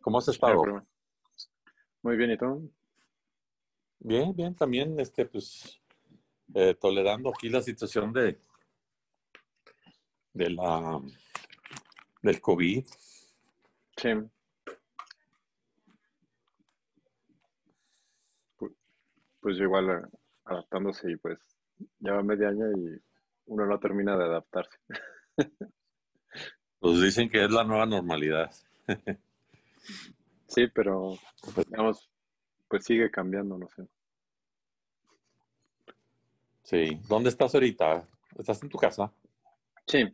¿Cómo has No hay estado? problema. Muy bien, ¿y tú? Bien, bien, también, tolerando aquí la situación de la, del COVID. Sí, pu- pues yo igual adaptándose y pues lleva medio año y uno no termina de adaptarse. Pues dicen que es la nueva normalidad. Sí, pero digamos, pues sigue cambiando, no sé. Sí. ¿Dónde estás ahorita? ¿Estás en tu casa? Sí,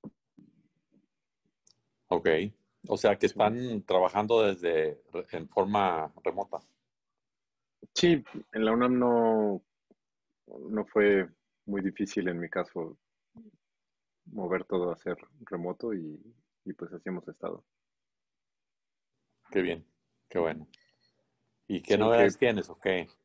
Ok. O sea que sí. están trabajando en forma remota. Sí, en la UNAM no fue muy difícil en mi caso mover todo a ser remoto y pues así hemos estado. Qué bien, qué bueno. ¿Y qué Sí, que novedades tienes? Ok.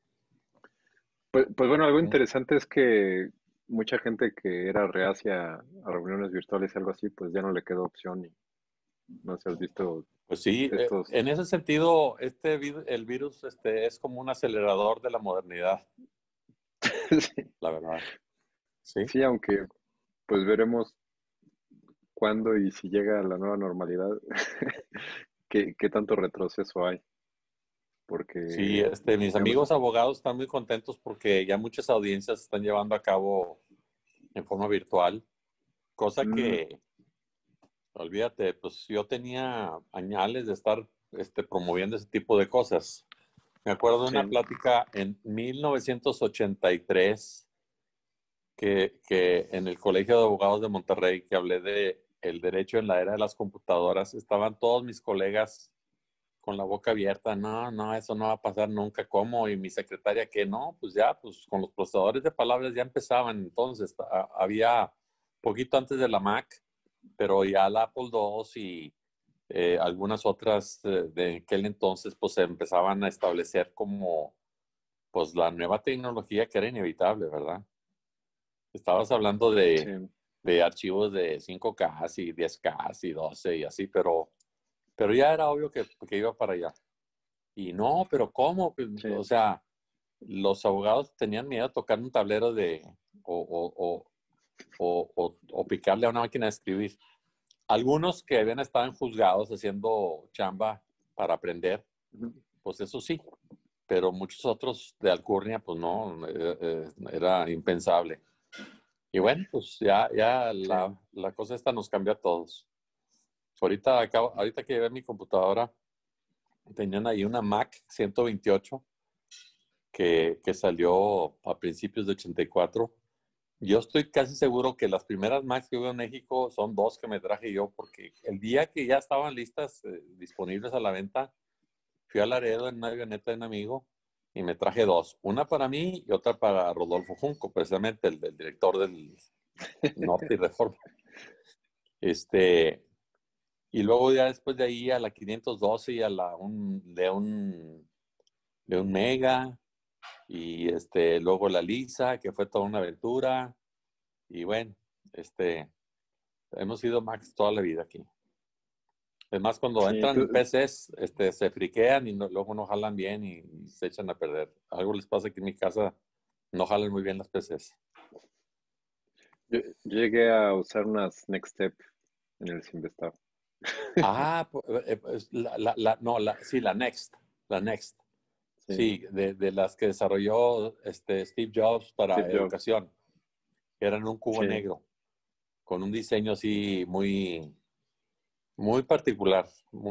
pues bueno, algo interesante es que mucha gente que era reacia a reuniones virtuales y algo así, pues ya no le quedó opción y no sé si has visto Pues sí, estos. en ese sentido, el virus es como un acelerador de la modernidad, Sí, la verdad. Sí. sí, aunque pues veremos cuándo y si llega la nueva normalidad, qué tanto retroceso hay, Sí, porque, mis digamos, amigos abogados están muy contentos porque ya muchas audiencias se están llevando a cabo en forma virtual, cosa mm, que, olvídate, pues yo tenía añales de estar promoviendo ese tipo de cosas. Me acuerdo de sí, una plática en 1983 que en el Colegio de Abogados de Monterrey, que hablé de el derecho en la era de las computadoras, estaban todos mis colegas con la boca abierta, no, no, eso no va a pasar nunca, ¿cómo? Y mi secretaria que no, pues ya, pues con los procesadores de palabras ya empezaban, entonces había poquito antes de la Mac, pero ya la Apple II y algunas otras de aquel entonces, pues se empezaban a establecer como, pues la nueva tecnología que era inevitable, ¿verdad? Estabas hablando sí, de archivos de 5K y 10K y 12 y así, pero ya era obvio que iba para allá. Y no, pero ¿cómo? Pues, sí, o sea, los abogados tenían miedo de tocar un tablero o picarle a una máquina de escribir. Algunos que habían estado en juzgados haciendo chamba para aprender, ujú, pues eso sí, pero muchos otros de alcurnia, pues no, era impensable. Y bueno, pues ya sí, la cosa esta nos cambia a todos. Ahorita que llevé mi computadora, tenían ahí una Mac 128 que salió a principios de 84. Yo estoy casi seguro que las primeras Macs que hubo en México son dos que me traje yo, porque el día que ya estaban listas, disponibles a la venta, fui a Laredo en una avioneta de un amigo y me traje dos, una para mí y otra para Rodolfo Junco, precisamente el director del Norte y Reforma. Este, y luego ya después de ahí a la 512 y a de un Mega, y luego la Lisa, que fue toda una aventura. Y bueno, este, hemos sido Max toda la vida aquí. Es más, cuando sí, entran PCs, se friquean y luego no jalan bien y se echan a perder. Algo les pasa aquí en mi casa, no jalan muy bien las PCs. yo llegué a usar unas Next Step en el Simvestar. Ah, pues, no, sí, la Next. Sí, Sí, de las que desarrolló Steve Jobs Steve para Jobs, educación. Eran un cubo sí, negro, con un diseño así muy, muy particular,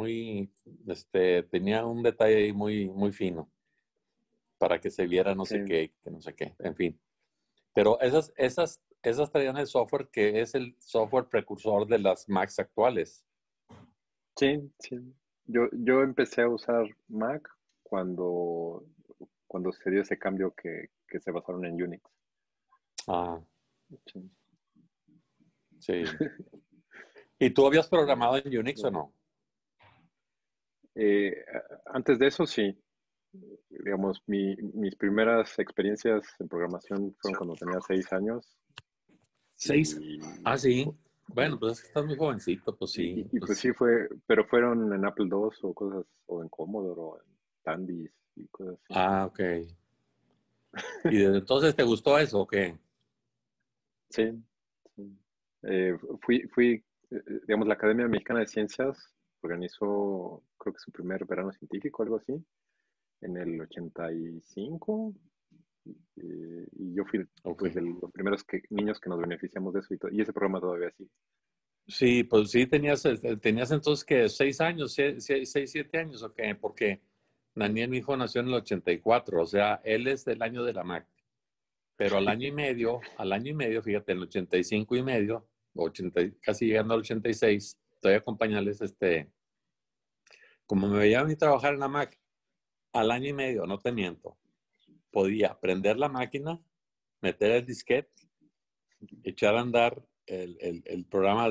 tenía un detalle ahí muy, muy fino para que se viera no sí, sé qué, que no sé qué, en fin. Pero esas traían el software que es el software precursor de las Macs actuales. sí, sí. Yo empecé a usar Mac cuando, cuando se dio ese cambio que se basaron en Unix. Ah, Sí. sí. ¿Y tú habías Eh, programado en Unix o lo- no? Antes de eso, sí. Digamos, mis primeras experiencias en programación fueron cuando tenía 6 años Seis. y Ah, sí. Bueno, pues es que estás muy jovencito, pues sí. Y pues Pues, sí pero fueron en Apple II o cosas, o en Commodore o en Tandies y cosas así. ok. ¿Y desde entonces te gustó eso o qué? Sí, sí. Eh, digamos, la Academia Mexicana de Ciencias organizó, creo que su primer verano científico, algo así, en el 85, y yo fui Ok. pues de los primeros niños que nos beneficiamos de eso y ese programa todavía sigue. Sí, pues sí, tenías entonces que 6 años, 7 años, ¿o qué? Porque Daniel, mi hijo, nació en el 84, o sea, él es del año de la Mac, pero al año y medio, fíjate, en el 85 y medio, 80, casi llegando al 86, todavía acompañarles, como me veía a mí trabajar en la Mac, al año y medio, no te miento, podía prender la máquina, meter el disquete, echar a andar el programa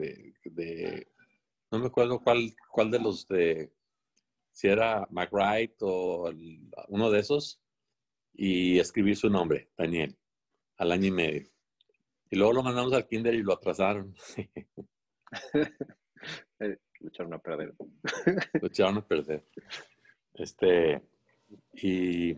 no me acuerdo cuál de los si era McWrite o uno de esos, y escribir su nombre, Daniel, al año y medio. Y luego lo mandamos al kinder y lo atrasaron. Lo echaron a perder. Lo echaron a perder. Este, y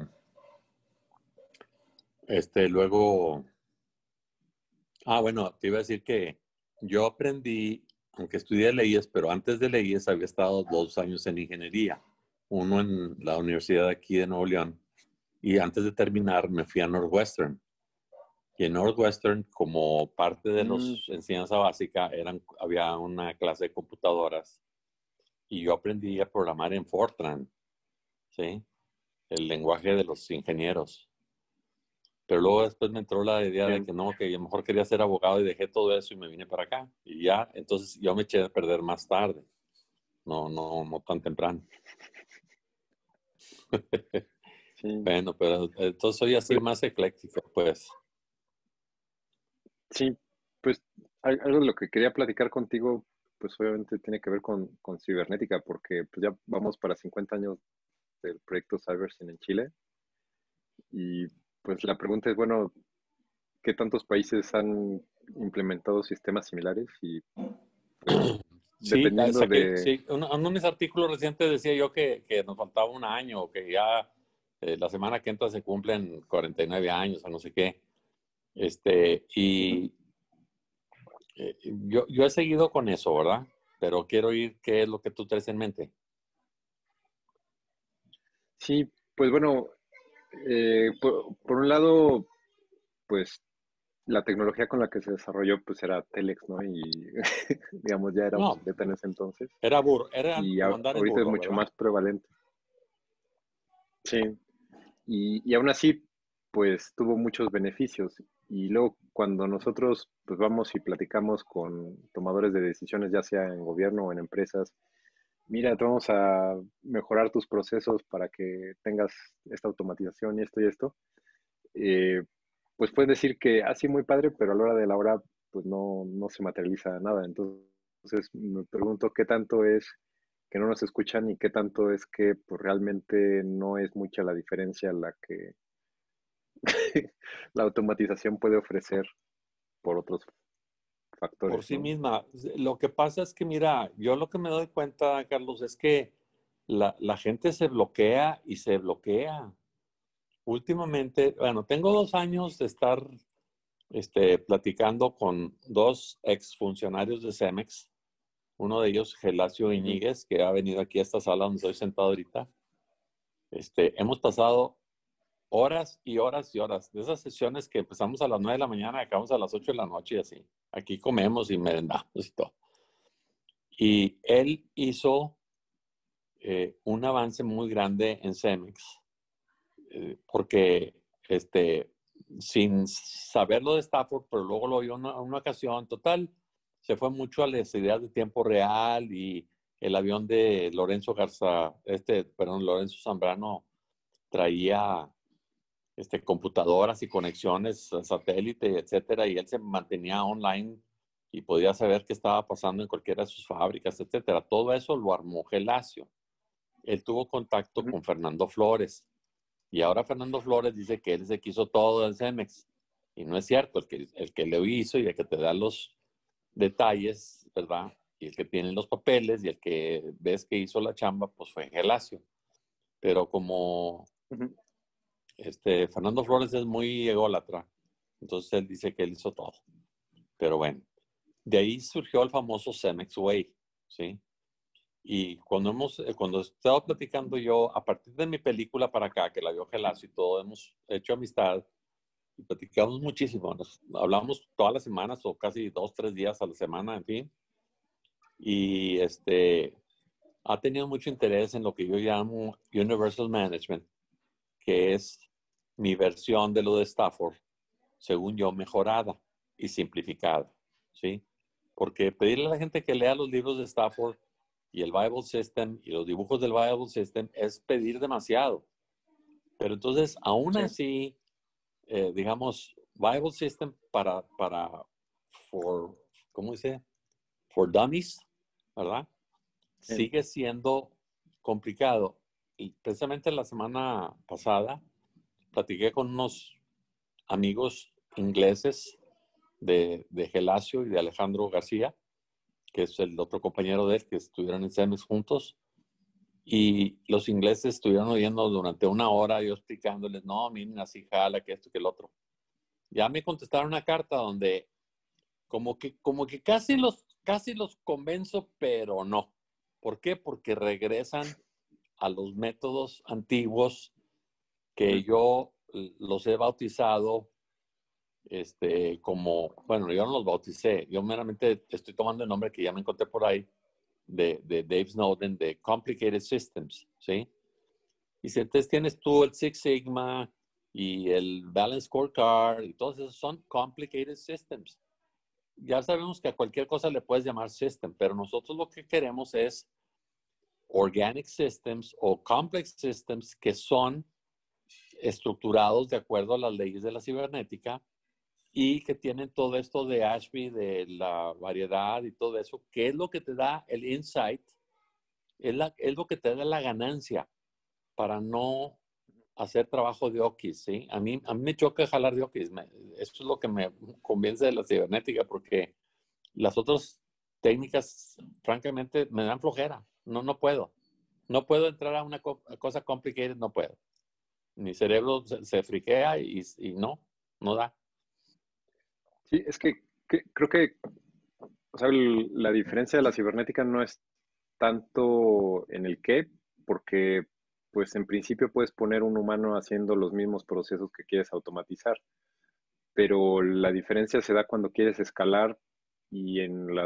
luego, bueno, te iba a decir que yo aprendí, aunque estudié leyes, pero antes de leyes había estado 2 años en ingeniería, uno en la universidad aquí de Nuevo León, y antes de terminar me fui a Northwestern. Y en Northwestern, como parte de Mm, los enseñanza básica, había una clase de computadoras y yo aprendí a programar en Fortran, ¿sí? El lenguaje de los ingenieros. Pero luego después me entró la idea de bien. que no, que yo mejor quería ser abogado y dejé todo eso y me vine para acá. Y ya, entonces yo me eché a perder más tarde, no tan temprano. Sí, Bueno, pero entonces soy así pues, más ecléctico, pues. sí, pues algo de lo que quería platicar contigo, pues obviamente tiene que ver con cibernética, porque pues ya vamos para 50 años del proyecto Cybersyn en Chile. Y pues la pregunta es, bueno, ¿qué tantos países han implementado sistemas similares? Y pues Sí, dependiendo de... sí, uno de mis artículos recientes decía yo que nos faltaba un año, que ya la semana que entra se cumplen 49 años o no sé qué. Y yo he seguido con eso, ¿verdad? Pero quiero oír qué es lo que tú traes en mente. Sí, pues bueno, por un lado, pues la tecnología con la que se desarrolló pues era Telex, ¿no? Y digamos ya era No, obsoleta en ese entonces. era Y como andar en ahorita es burro, mucho ¿verdad? más prevalente. Sí, y aún así, pues tuvo muchos beneficios. Y luego cuando nosotros pues vamos y platicamos con tomadores de decisiones, ya sea en gobierno o en empresas, mira, te vamos a mejorar tus procesos para que tengas esta automatización y esto, eh, pues puedes decir que así muy padre, pero a la hora de la hora, pues no se materializa nada. Entonces me pregunto qué tanto es que no nos escuchan y qué tanto es que pues realmente no es mucha la diferencia la que la automatización puede ofrecer por otros Por factores, sí ¿no? misma. Lo que pasa es que, mira, yo lo que me doy cuenta, Carlos, es que la gente se bloquea y se bloquea. Últimamente, bueno, tengo 2 años de estar platicando con dos exfuncionarios de Cemex, uno de ellos, Gelacio Ujú. Iñiguez, que ha venido aquí a esta sala donde estoy sentado ahorita. Hemos pasado horas y horas y horas de esas sesiones que empezamos a las 9 de la mañana y acabamos a las 8 de la noche y así. Aquí comemos y merendamos y todo. Y él hizo un avance muy grande en Cemex, porque sin saberlo de Stafford, pero luego lo vio una ocasión, total, se fue mucho a las ideas de tiempo real y el avión de Lorenzo Lorenzo Zambrano traía computadoras y conexiones a satélite, etcétera, y él se mantenía online y podía saber qué estaba pasando en cualquiera de sus fábricas, etcétera. Todo eso lo armó Gelacio. Él tuvo contacto Ujú. con Fernando Flores y ahora Fernando Flores dice que él se quiso todo en Cemex y no es cierto. El que lo hizo y el que te da detalles, ¿verdad? Y el que tiene los papeles y el que ves que hizo la chamba, pues fue Gelacio. Pero como Fernando Flores es muy ególatra, entonces él dice que él hizo todo. Pero bueno, de ahí surgió el famoso Cemex Way, ¿sí? Y cuando he estado platicando yo, a partir de mi película para acá, que la vio Gelacio y todo, hemos hecho amistad y platicamos muchísimo. Hablamos todas las semanas o casi 2, 3 días a la semana, en fin. Y ha tenido mucho interés en lo que yo llamo Universal Management, que es mi versión de lo de Stafford, según yo, mejorada y simplificada, ¿sí? Porque pedirle a la gente que lea los libros de Stafford y el Bible System y los dibujos del Bible System es pedir demasiado. Pero entonces, aún así, digamos, Bible System ¿cómo dice? For dummies, ¿verdad? Sigue siendo complicado. Y precisamente la semana pasada platiqué con unos amigos ingleses de Gelacio y de Alejandro García, que es el otro compañero de él, que estuvieron en CEMEX juntos. Y los ingleses estuvieron oyendo durante una hora yo explicándoles, no, miren, así jala, que esto, que el otro. Ya me contestaron una carta donde como que casi los convenzo, pero no. ¿Por qué? Porque regresan a los métodos antiguos que yo los he bautizado como, bueno, yo no los bauticé, yo meramente estoy tomando el nombre que ya me encontré por ahí de Dave Snowden, de Complicated Systems, ¿sí? Y si entonces tienes tú el Six Sigma y el Balance Scorecard y todos esos son Complicated Systems. Ya sabemos que a cualquier cosa le puedes llamar system, pero nosotros lo que queremos es organic systems o complex systems que son estructurados de acuerdo a las leyes de la cibernética y que tienen todo esto de Ashby, de la variedad y todo eso, que es lo que te da el insight, es lo que te da la ganancia para no hacer trabajo de okis, ¿sí? A mí me choca jalar de okis. Eso es lo que me convence de la cibernética, porque las otras técnicas, francamente, me dan flojera. No puedo. No puedo entrar a una cosa complicated, no puedo. Mi cerebro se friquea y no da. Sí, es que creo que, o sea, la diferencia de la cibernética no es tanto en el qué, porque pues en principio puedes poner un humano haciendo los mismos procesos que quieres automatizar, pero la diferencia se da cuando quieres escalar y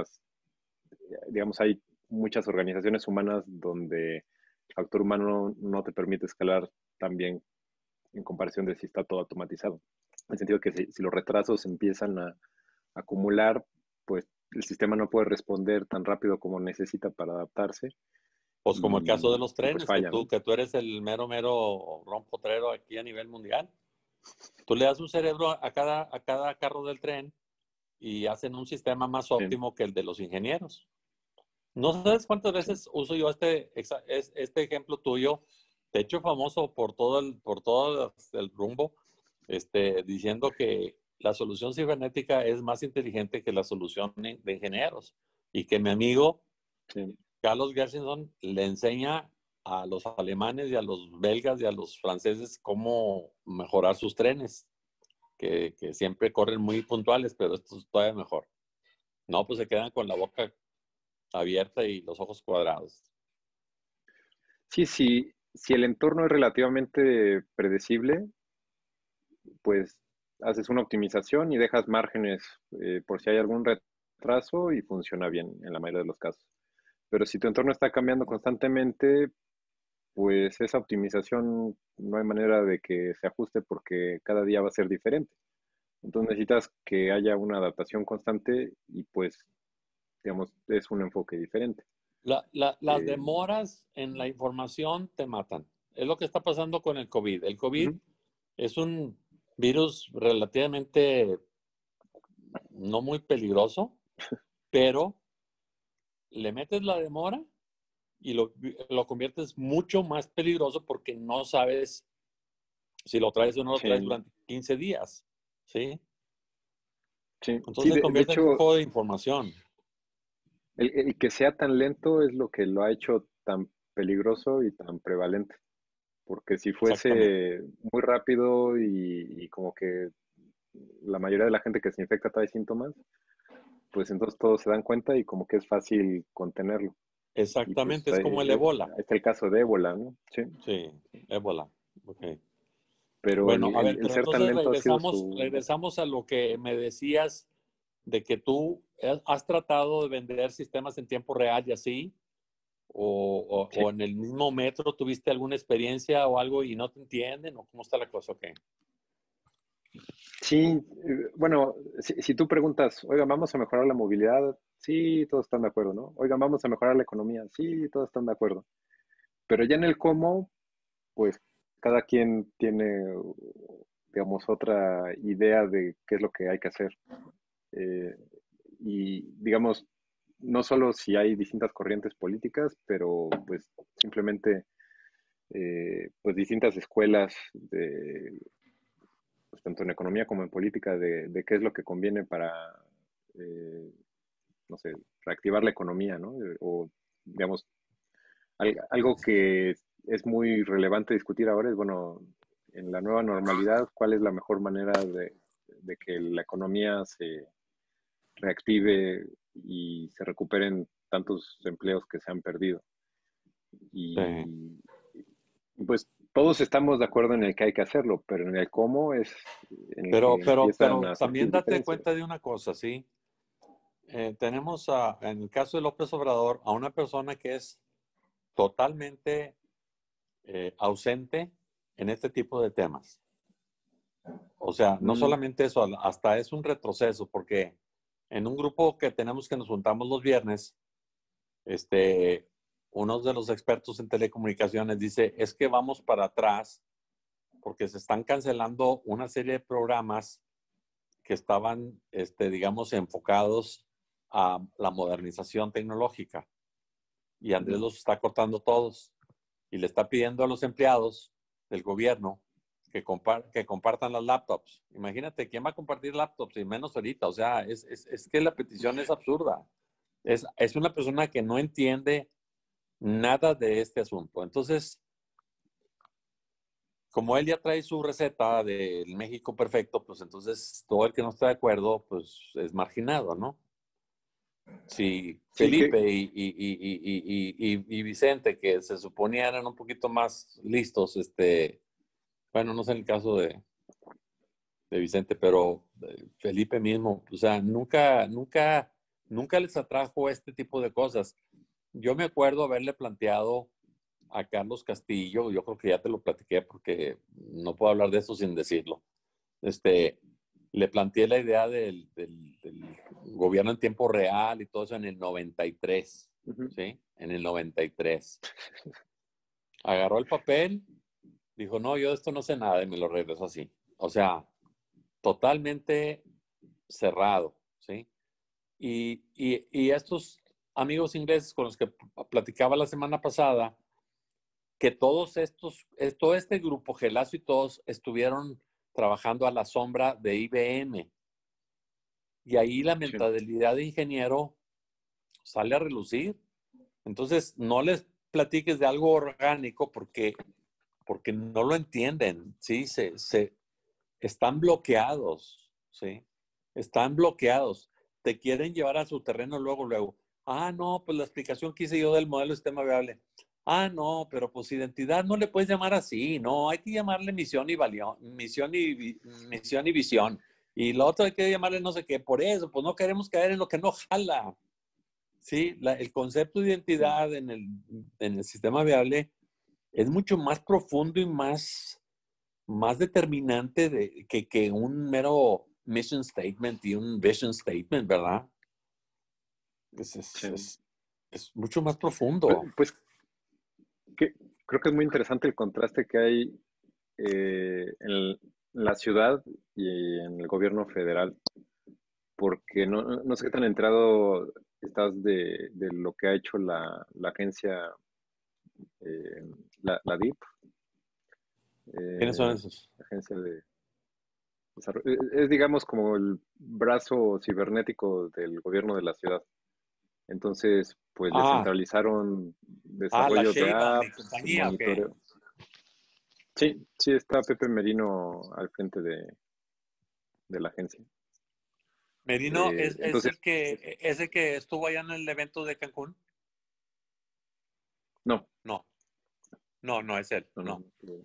digamos, hay muchas organizaciones humanas donde el factor humano no te permite escalar tan bien en comparación de si está todo automatizado. En el sentido que si los retrasos empiezan a acumular, pues el sistema no puede responder tan rápido como necesita para adaptarse Pues como el caso de los y pues trenes, falla, ¿no? que tú eres el mero rompotrero aquí a nivel mundial. Tú le das un cerebro a cada carro del tren y hacen un sistema más Sí, óptimo que el de los ingenieros. No sabes cuántas sí. veces uso yo este ejemplo tuyo, de hecho famoso por todo el rumbo, diciendo que la solución cibernética es más inteligente que la solución de ingenieros y que mi amigo Sí. Carlos Gershenson le enseña a los alemanes y a los belgas y a los franceses cómo mejorar sus trenes, que siempre corren muy puntuales, pero esto es todavía mejor. No, pues se quedan con la boca abierta y los ojos cuadrados. Sí, sí, si el entorno es relativamente predecible, pues haces una optimización y dejas márgenes por si hay algún retraso y funciona bien en la mayoría de los casos. Pero si tu entorno está cambiando constantemente, pues esa optimización no hay manera de que se ajuste porque cada día va a ser diferente. Entonces necesitas que haya una adaptación constante y pues, digamos, es un enfoque diferente. Las Eh, demoras en la información te matan. Es lo que está pasando con el COVID. El COVID Ujú. es un virus relativamente no muy peligroso, pero le metes la demora y lo conviertes mucho más peligroso porque no sabes si lo traes o no lo traes Sí, durante 15 días, ¿sí? Sí, sí, Entonces se de convierte en un hecho, juego de información. el que sea tan lento es lo que lo ha hecho tan peligroso y tan prevalente. Porque si Exactamente. fuese muy rápido y como que la mayoría de la gente que se infecta trae síntomas, pues entonces todos se dan cuenta y como que es fácil contenerlo. Y pues Exactamente, es como el ébola. ahí está el caso de ébola, ¿no? Sí, Sí, ébola. Ok. pero Bueno, a ver, el pero ser tan entonces lento ha sido su... regresamos a lo que me decías de que tú has tratado de vender sistemas en tiempo real y así, Sí, o en el mismo metro tuviste alguna experiencia o algo y no te entienden, o cómo está la cosa, ok. sí, bueno, si tú preguntas, oiga, vamos a mejorar la movilidad, sí, todos están de acuerdo, ¿no? Oiga, vamos a mejorar la economía, sí, todos están de acuerdo. Pero ya en el cómo, pues cada quien tiene, digamos, otra idea de qué es lo que hay que hacer. Eh, y, digamos, no solo si hay distintas corrientes políticas, pero pues simplemente, pues distintas escuelas de, pues, tanto en economía como en política, de qué es lo que conviene para, eh, no sé, reactivar la economía, ¿no? O, digamos, algo que es muy relevante discutir ahora es, bueno, en la nueva normalidad, ¿cuál es la mejor manera de que la economía se reactive y se recuperen tantos empleos que se han perdido? Sí. Y, y pues todos estamos de acuerdo en el que hay que hacerlo, pero en el cómo es en el que empiezan Pero a también surgir date diferencias. cuenta de una cosa, ¿sí? Tenemos en el caso de López Obrador a una persona que es totalmente ausente en este tipo de temas. O sea, no Mm, solamente eso, hasta es un retroceso, porque en un grupo que tenemos que nos juntamos los viernes, este, uno de los expertos en telecomunicaciones dice, es que vamos para atrás porque se están cancelando una serie de programas que estaban, digamos, enfocados a la modernización tecnológica. Y Andrés ujú. los está cortando todos y le está pidiendo a los empleados del gobierno que compartan las laptops. Imagínate, ¿quién va a compartir laptops? Y menos ahorita. O sea, es que la petición es absurda. Es una persona que no entiende nada de este asunto. Entonces, como él ya trae su receta del México perfecto, pues entonces todo el que no está de acuerdo, pues es marginado, ¿no? Si Sí, Felipe y Vicente, que se suponía eran un poquito más listos, bueno, no sé en el caso de Vicente, pero Felipe mismo, o sea, nunca les atrajo este tipo de cosas. Yo me acuerdo haberle planteado a Carlos Castillo, yo creo que ya te lo platiqué porque no puedo hablar de eso sin decirlo. Este, Le planteé la idea del gobierno en tiempo real y todo eso en el 93, ujú. ¿sí? En el 93. Agarró el papel, dijo, no, yo de esto no sé nada y me lo regresó así. O sea, totalmente cerrado, ¿sí? Y estos amigos ingleses con los que platicaba la semana pasada, que todos todo este grupo, Gelazo y todos, estuvieron trabajando a la sombra de IBM. Y ahí la Sí, mentalidad de ingeniero sale a relucir. Entonces, no les platiques de algo orgánico porque no lo entienden, ¿sí? Están bloqueados, ¿sí? Están bloqueados. Te quieren llevar a su terreno luego, luego. Ah, no, pues la explicación que hice yo del modelo de sistema viable. Ah, no, pero pues identidad no le puedes llamar así, no, hay que llamarle misión y visión. Y lo otro hay que llamarle no sé qué, por eso, pues no queremos caer en lo que no jala. Sí, el concepto de sí. identidad en el sistema viable es mucho más profundo y más determinante que un mero mission statement y un vision statement, ¿verdad? Es, es, Sí. es, es mucho más Pues, profundo. pues que, creo que es muy interesante el contraste que hay en la ciudad y en el gobierno federal, porque no sé qué tan entrado estás de lo que ha hecho la agencia, la DIP, ¿Quiénes son eh, esos? agencia de... Es, digamos, como el brazo cibernético del gobierno de la ciudad. Entonces, pues le Ah, centralizaron la desarrollo de Sheinbaum y apps, compañía, ¿o qué? monitoreo. Sí, sí está Pepe Merino al frente de la agencia. Merino Entonces, es el que estuvo allá en el evento de Cancún. no, No, no es él, no, no. no. No.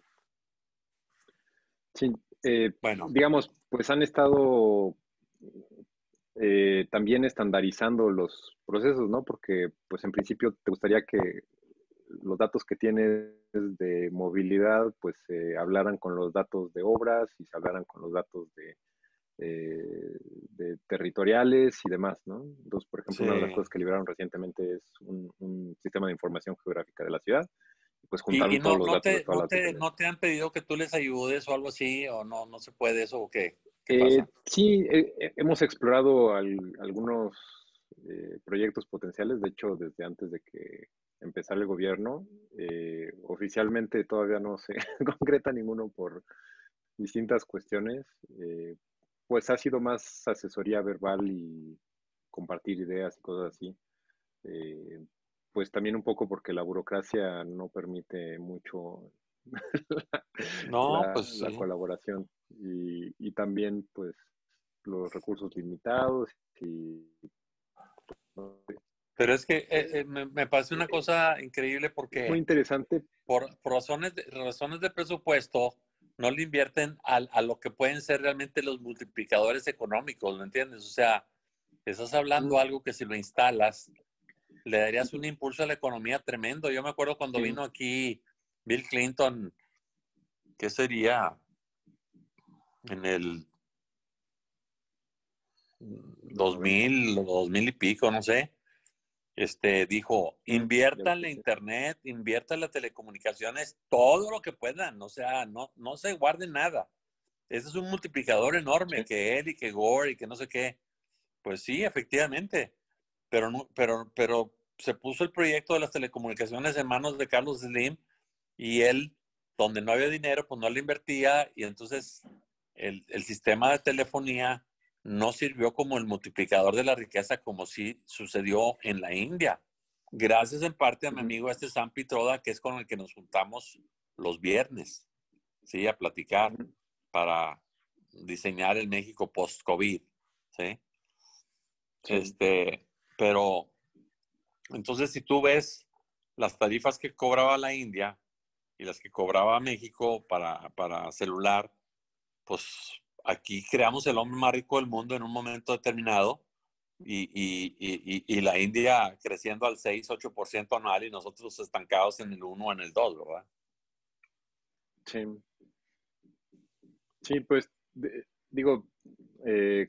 Sí, Bueno, digamos, pues han estado también estandarizando los procesos, ¿no? Porque, pues en principio te gustaría que los datos que tienes de movilidad, pues se hablaran con los datos de obras y se hablaran con los datos de territoriales y demás, ¿no? Entonces, por ejemplo, una de las sí. cosas que liberaron recientemente es un sistema de información geográfica de la ciudad, y pues Y juntaron todos los datos de todas las no localidades. te han pedido que tú les ayudes o algo así, o no se puede eso, o qué, qué pasa? Sí, hemos explorado algunos proyectos potenciales, de hecho, desde antes de que empezara el gobierno. Oficialmente todavía no se concreta ninguno por distintas cuestiones. Pues ha sido más asesoría verbal y compartir ideas y cosas así. Eh, pues también un poco porque la burocracia no permite mucho No, pues la sí. colaboración y también pues los recursos limitados y Pero es que me parece una cosa increíble es muy porque interesante. por razones de presupuesto no le invierten a lo que pueden ser realmente los multiplicadores económicos, ¿me entiendes? O sea, estás hablando algo que si lo instalas, le darías un impulso a la economía tremendo. Yo me acuerdo cuando Sí, vino aquí Bill Clinton, ¿qué sería? En el 2000 o 2000 y pico, no sé. Dijo, ya lo inviertan la escuché. internet, inviertan las telecomunicaciones, todo lo que puedan, o sea, no se guarden nada. Ese es un multiplicador enorme Sí, que él y que Gore y que no sé qué. Pues sí, efectivamente, pero, no, pero se puso el proyecto de las telecomunicaciones en manos de Carlos Slim y él, donde no había dinero, pues no le invertía y entonces el sistema de telefonía no sirvió como el multiplicador de la riqueza como sí sucedió en la India. Gracias en parte a mi ujú, amigo Sam Pitroda, que es con el que nos juntamos los viernes, ¿sí? A platicar ujú, para diseñar el México post-COVID, ¿sí? sí, Este, pero entonces si tú ves las tarifas que cobraba la India y las que cobraba México para celular, pues aquí creamos el hombre más rico del mundo en un momento determinado y la India creciendo al 6-8% anual y nosotros estancados en el 1 o en el 2, ¿verdad? sí, sí, pues digo, eh,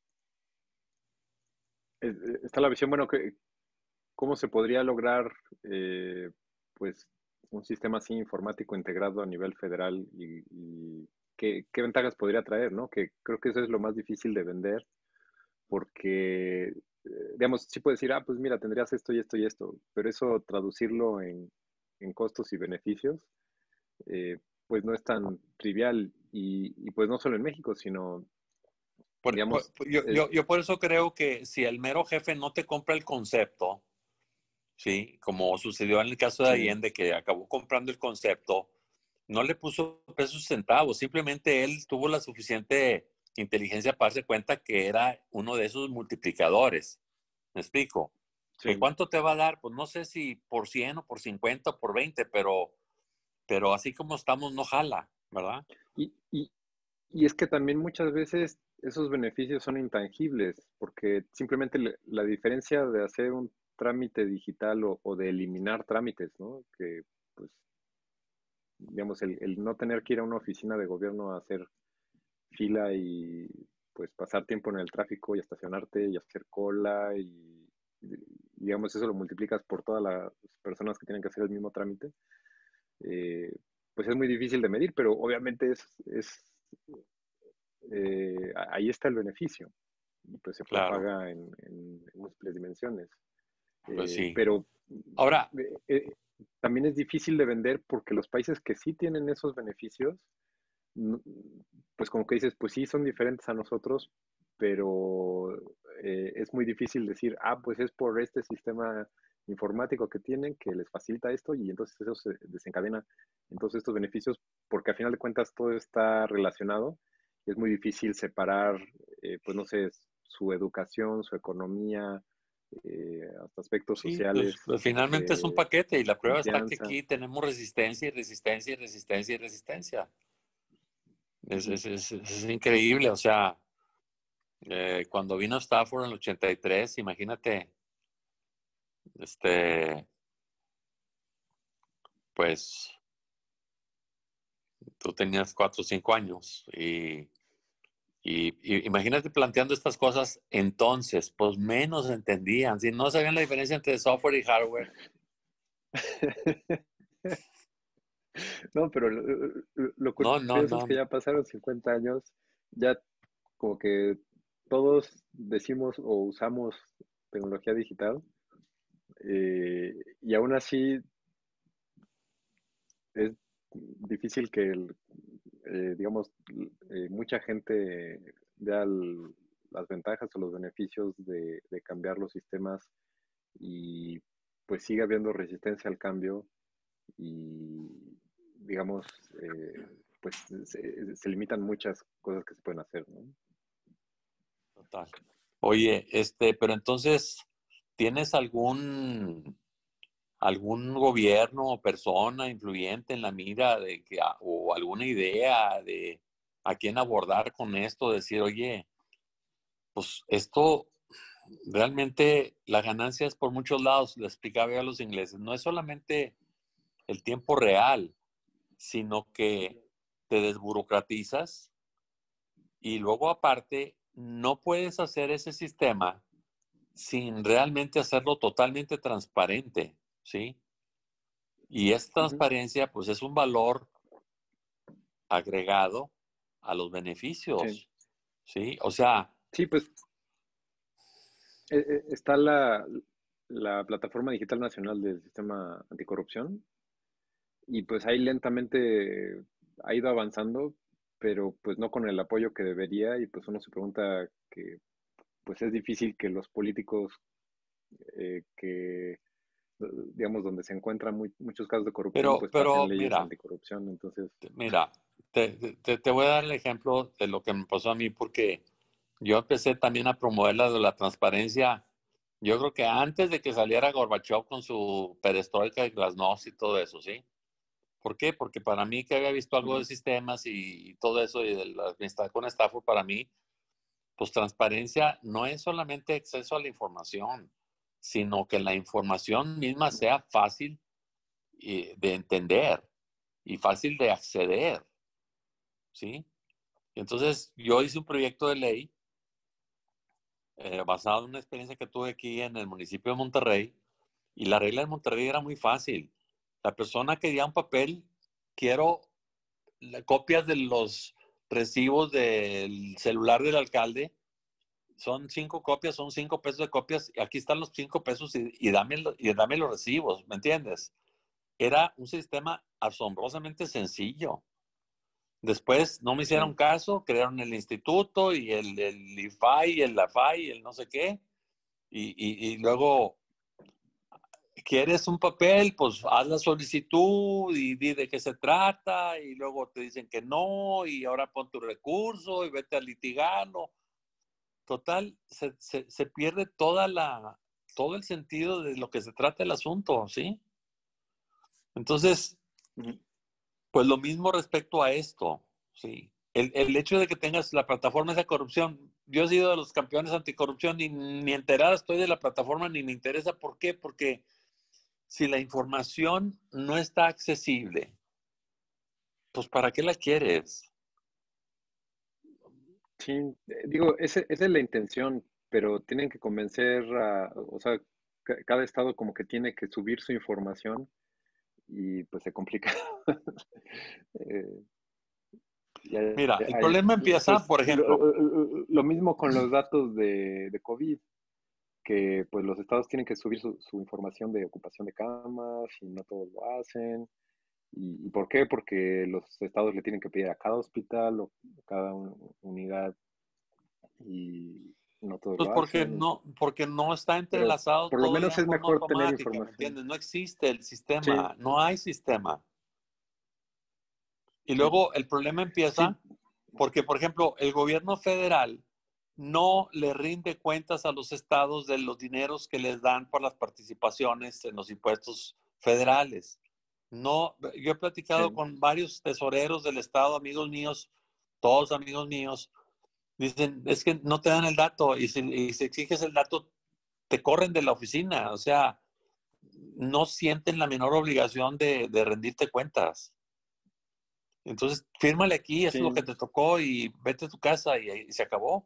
está la visión, bueno, que cómo se podría lograr eh, pues un sistema así informático integrado a nivel federal y qué ventajas podría traer, ¿no? Que creo que eso es lo más difícil de vender porque, digamos, sí puedes decir, ah, pues mira, tendrías esto y esto y esto, pero eso traducirlo en costos y beneficios, pues no es tan trivial y pues no solo en México, sino, digamos, Yo por eso creo que si el mero jefe no te compra el concepto, ¿sí? Como sucedió en el caso de sí, Allende, que acabó comprando el concepto, no le puso pesos centavos, simplemente él tuvo la suficiente inteligencia para darse cuenta que era uno de esos multiplicadores. ¿Me explico? ¿Que sí. cuánto te va a dar? Pues no sé si por 100 o por 50 o por 20, pero así como estamos no jala, ¿verdad? Y, y, y es que también muchas veces esos beneficios son intangibles, porque simplemente la diferencia de hacer un trámite digital o de eliminar trámites, ¿no? Que, pues, digamos, el no tener que ir a una oficina de gobierno a hacer fila y, pues, pasar tiempo en el tráfico y estacionarte y hacer cola y, digamos, eso lo multiplicas por todas las personas que tienen que hacer el mismo trámite, eh, pues es muy difícil de medir, pero obviamente ahí está el beneficio y pues se Claro, propaga en múltiples dimensiones. pues sí. Pero Ahora, también es difícil de vender porque los países que sí tienen esos beneficios pues como que dices, pues sí, son diferentes a nosotros, pero es muy difícil decir, pues es por este sistema informático que tienen que les facilita esto y entonces eso se desencadena en todos estos beneficios, porque al final de cuentas todo está relacionado y es muy difícil separar, pues no sé, su educación, su economía, hasta aspectos Sí, sociales, pues finalmente es un paquete y la prueba está que confianza. aquí tenemos resistencia y resistencia y resistencia y resistencia. Ujú. Es increíble, o sea, cuando vino Stafford en el 83, imagínate, este, pues tú tenías 4 o 5 años y imagínate planteando estas cosas entonces, pues menos entendían, si no sabían la diferencia entre software y hardware. No, pero lo No, no, curioso es que no. ya pasaron 50 años, ya como que todos decimos o usamos tecnología digital, y aún así es difícil que, digamos, mucha gente vea las ventajas o los beneficios de cambiar los sistemas y pues sigue habiendo resistencia al cambio y, digamos, pues se limitan muchas cosas que se pueden hacer, ¿no? Total. Oye, pero entonces, ¿tienes algún gobierno o persona influyente en la mira de que, o alguna idea de a quién abordar con esto? Decir, oye, pues esto realmente la ganancia es por muchos lados, le explicaba yo a los ingleses, no es solamente el tiempo real, sino que te desburocratizas y luego aparte no puedes hacer ese sistema sin realmente hacerlo totalmente transparente, ¿sí? Y esa Ujú. transparencia, pues es un valor agregado a los Sí, beneficios, ¿sí? O sea, sí, pues está la Plataforma Digital Nacional del Sistema Anticorrupción y pues ahí lentamente ha ido avanzando, pero pues no con el apoyo que debería y pues uno se pregunta que pues es difícil que los políticos que, digamos, donde se encuentran muchos casos de corrupción, pues pasen pero leyes anticorrupción. Entonces, mira, te voy a dar el ejemplo de lo que me pasó a mí porque yo empecé también a promover la transparencia. Yo creo que antes de que saliera Gorbachev con su perestroika y glasnost y todo eso, ¿sí? ¿Por qué? Porque para mí que había visto algo de ujú, sistemas y todo eso y de la amistad con Stafford, para mí, pues transparencia no es solamente acceso a la información, sino que la información misma sea fácil de entender y fácil de acceder, ¿sí? Entonces yo hice un proyecto de ley basado en una experiencia que tuve aquí en el municipio de Monterrey y la regla de Monterrey era muy fácil. La persona quería un papel, quiero copias de los recibos del celular del alcalde. Son 5 copias, son 5 pesos de copias. Y aquí están los 5 pesos y dame los recibos, ¿me entiendes? Era un sistema asombrosamente sencillo. Después no me hicieron sí, caso, crearon el instituto y el IFAI y el AFAI y el no sé qué. Y luego, ¿quieres un papel? Pues haz la solicitud y di de qué se trata. Y luego te dicen que no y ahora pon tu recurso y vete a litigarlo. Total, se pierde todo el sentido de lo que se trata el asunto, ¿sí? Entonces, ujú. pues lo mismo respecto a esto, ¿sí? El hecho de que tengas la plataforma de corrupción, yo he sido de los campeones anticorrupción y ni enterada estoy de la plataforma ni me interesa. ¿Por qué? Porque si la información no está accesible, pues ¿para qué la quieres? Sí, digo, esa es la intención, pero tienen que convencer o sea, cada estado como que tiene que subir su información y pues se complica. Eh, y Mira, el problema empieza, pues por ejemplo, lo mismo con los datos de COVID, que pues los estados tienen que subir su información de ocupación de camas y no todos lo hacen. ¿Y por qué? Porque los estados le tienen que pedir a cada hospital o cada unidad y no todos Pues lo hacen. porque no está Pero entrelazado por lo todo ya menos en es forma mejor tener automática, ¿me información. entiendes? No existe el Sí, sistema, no hay sistema. Y sí, luego el problema sí, empieza porque, por ejemplo, el gobierno federal no le rinde cuentas a los estados de los dineros que les dan por las participaciones en los impuestos federales. No, yo he platicado sí, con varios tesoreros del estado, amigos míos, todos amigos míos, dicen, es que no te dan el dato y si exiges el dato, te corren de la oficina. O sea, no sienten la menor obligación de rendirte cuentas. Entonces, fírmale aquí, eso es lo que sí, te tocó y vete a tu casa y se acabó.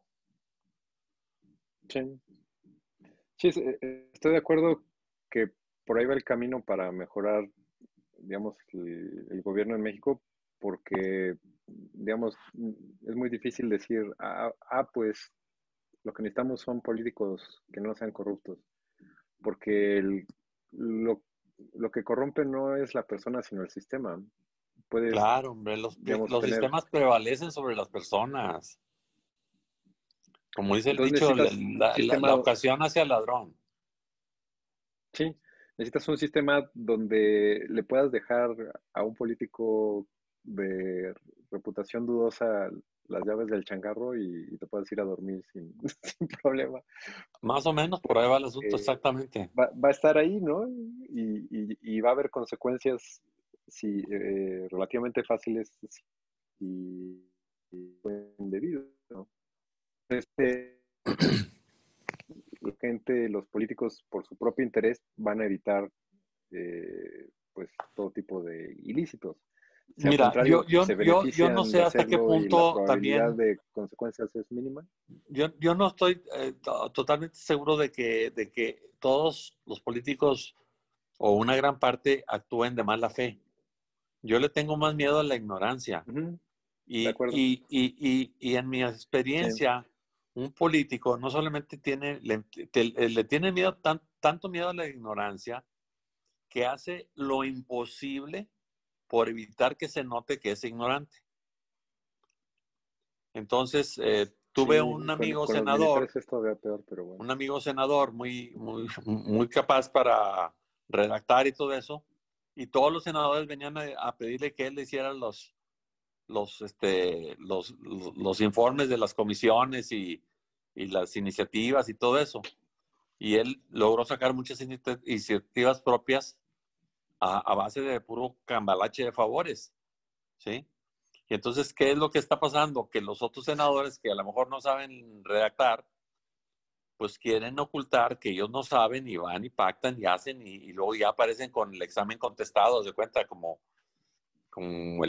sí. Sí, estoy de acuerdo que por ahí va el camino para mejorar, digamos, el gobierno en México, porque, digamos, es muy difícil decir, pues lo que necesitamos son políticos que no sean corruptos, porque lo, lo que corrompe no es la persona, sino el sistema. Puedes, Claro, hombre, digamos, los tener. sistemas prevalecen sobre las personas. Como dice el Entonces dicho, necesitas un la sistema, ocasión hacia el ladrón. sí, necesitas un sistema donde le puedas dejar a un político de reputación dudosa las llaves del changarro y te puedas ir a dormir sin, sin problema. Más o menos por ahí va el asunto, Eh, exactamente. va a estar ahí, ¿no? Y va a haber consecuencias si, relativamente fáciles si fue indebido, ¿no? Este, la gente, los políticos, por su propio interés, van a evitar pues todo tipo de ilícitos. Si al Mira, contrario se yo no benefician de sé hasta qué hacerlo y la punto probabilidad también, de consecuencias es mínima. yo no estoy totalmente seguro de que todos los políticos o una gran parte actúen de mala fe. Yo le tengo más miedo a la ignorancia. Ujú, de Y, acuerdo. y, y, y en mi Sí. experiencia, un político no solamente le tiene miedo, tanto miedo a la ignorancia, que hace lo imposible por evitar que se note que es ignorante. Entonces, tuve Sí, con los militares es todavía peor, pero bueno. un amigo senador muy capaz para redactar y todo eso, y todos los senadores venían a pedirle que él le hiciera los informes de las comisiones y las iniciativas y todo eso. Y él logró sacar muchas iniciativas propias a base de puro cambalache de favores, ¿sí? Y entonces, ¿qué es lo que está pasando? Que los otros senadores que a lo mejor no saben redactar, pues quieren ocultar que ellos no saben y van y pactan y hacen y luego ya aparecen con el examen contestado, de cuenta, como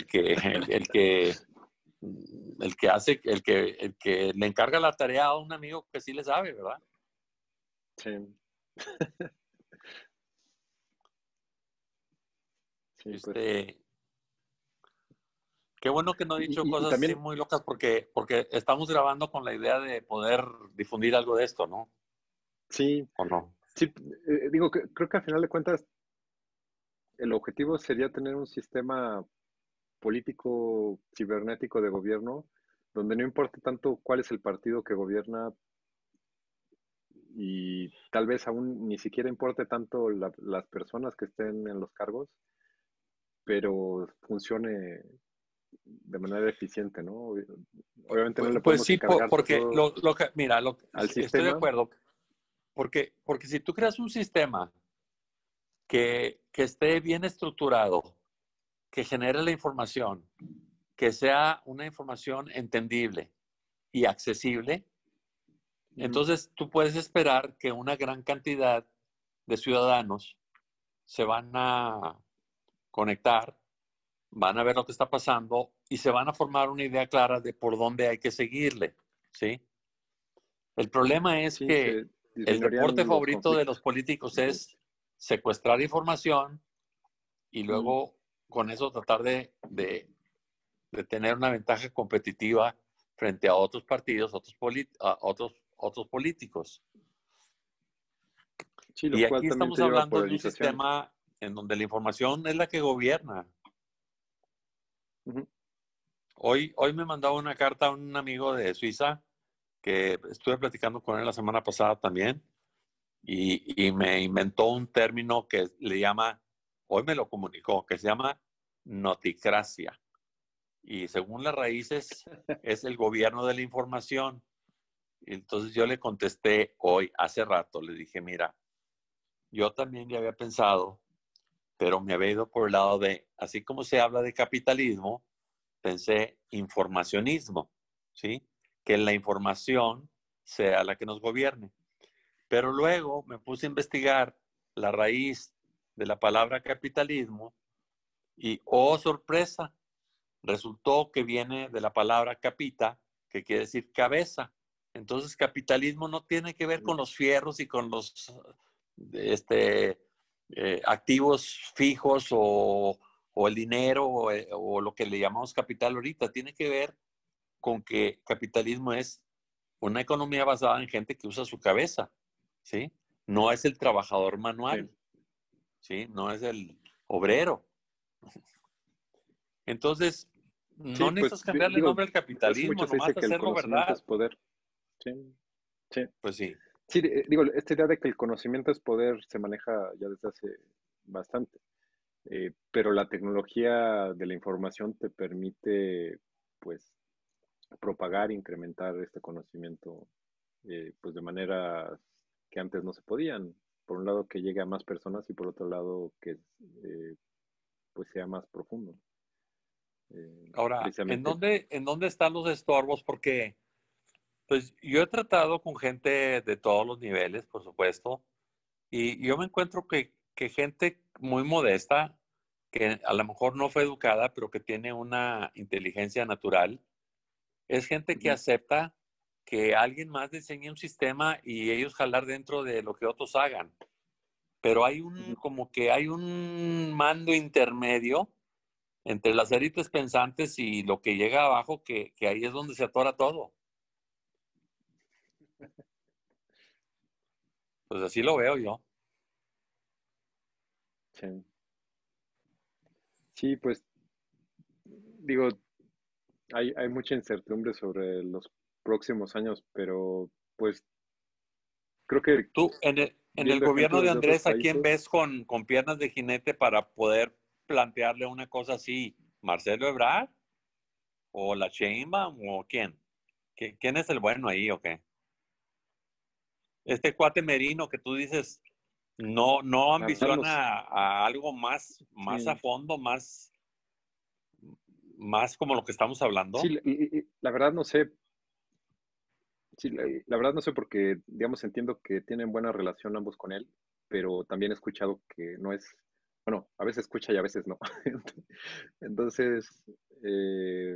el que le encarga la tarea a un amigo que sí le sabe, ¿verdad? Sí, sí, pues. Este, qué bueno que no he dicho Y cosas así también, muy locas porque estamos grabando con la idea de poder difundir algo de esto, ¿no? sí, ¿O no? sí, digo que creo que al final de cuentas el objetivo sería tener un sistema político cibernético de gobierno donde no importe tanto cuál es el partido que gobierna y tal vez aún ni siquiera importe tanto las personas que estén en los cargos, pero funcione de manera eficiente, ¿no? Obviamente no le Pues podemos sí, encargar porque todo mira, al estoy de sistema. acuerdo, porque si tú creas un sistema que esté bien estructurado, que genere la información, que sea una información entendible y accesible, Ujú. entonces tú puedes esperar que una gran cantidad de ciudadanos se van a conectar, van a ver lo que está pasando y se van a formar una idea clara de por dónde hay que seguirle, ¿sí? El problema es Sí, que se el deporte disminuirían los favorito de los conflictos. políticos es secuestrar información y Mm, luego con eso tratar de tener una ventaja competitiva frente a otros partidos, otros políticos. sí, lo Y cual aquí también estamos te lleva a hablando de un polarización. sistema en donde la información es la que gobierna. Ujú. Hoy me mandaba una carta a un amigo de Suiza que estuve platicando con él la semana pasada también y me inventó un término que le llama, hoy me lo comunicó, que se llama noticracia. Y según las raíces es el gobierno de la información. Y entonces yo le contesté hoy, hace rato, le dije, mira, yo también ya había pensado, pero me había ido por el lado de, así como se habla de capitalismo, pensé informacionismo, ¿sí? Que la información sea la que nos gobierne. Pero luego me puse a investigar la raíz de la palabra capitalismo y, oh sorpresa, resultó que viene de la palabra capita, que quiere decir cabeza. Entonces, capitalismo no tiene que ver con los fierros y con los este, activos fijos o el dinero o lo que le llamamos capital ahorita. Tiene que ver con que capitalismo es una economía basada en gente que usa su cabeza, ¿sí? No es el trabajador manual, Sí, ¿sí? No es el obrero. Entonces, no sí, pues necesitas cambiarle digo, nombre al por eso capitalismo, mucho se dice nomás que el hacerlo conocimiento verdad. es poder. Sí, sí. Pues sí. Sí, digo, esta idea de que el conocimiento es poder se maneja ya desde hace bastante. Pero la tecnología de la información te permite, pues, propagar, incrementar este conocimiento, pues, de manera que antes no se podían. Por un lado, que llegue a más personas y por otro lado, que, pues, sea más profundo. Ahora, Precisamente, en dónde están los estorbos? Porque, pues, yo he tratado con gente de todos los niveles, por supuesto, y yo me encuentro que gente muy modesta, que a lo mejor no fue educada, pero que tiene una inteligencia natural, es gente que ujú, acepta que alguien más diseñe un sistema y ellos jalar dentro de lo que otros hagan. Pero hay ujú. como que hay un mando intermedio entre las élites pensantes y lo que llega abajo, que ahí es donde se atora todo. Pues así lo veo yo. Sí. Sí, pues, digo, hay mucha incertidumbre sobre los próximos años, pero pues creo que Tú, en el viendo gobierno de ejemplos de otros Andrés, ¿a quién países, ves con piernas de jinete para poder plantearle una cosa así? ¿Marcelo Ebrard? ¿O la Sheinbaum? ¿O quién? ¿Quién es el bueno ahí o qué? Este cuate Merino que tú dices, no la verdad no sé. ambiciona a algo más a Sí, fondo, más como lo que estamos sí, hablando. la verdad no sé. Sí, la verdad no sé porque, digamos, entiendo que tienen buena relación ambos con él, pero también he escuchado que no es, bueno, a veces escucha y a veces no. Entonces, eh,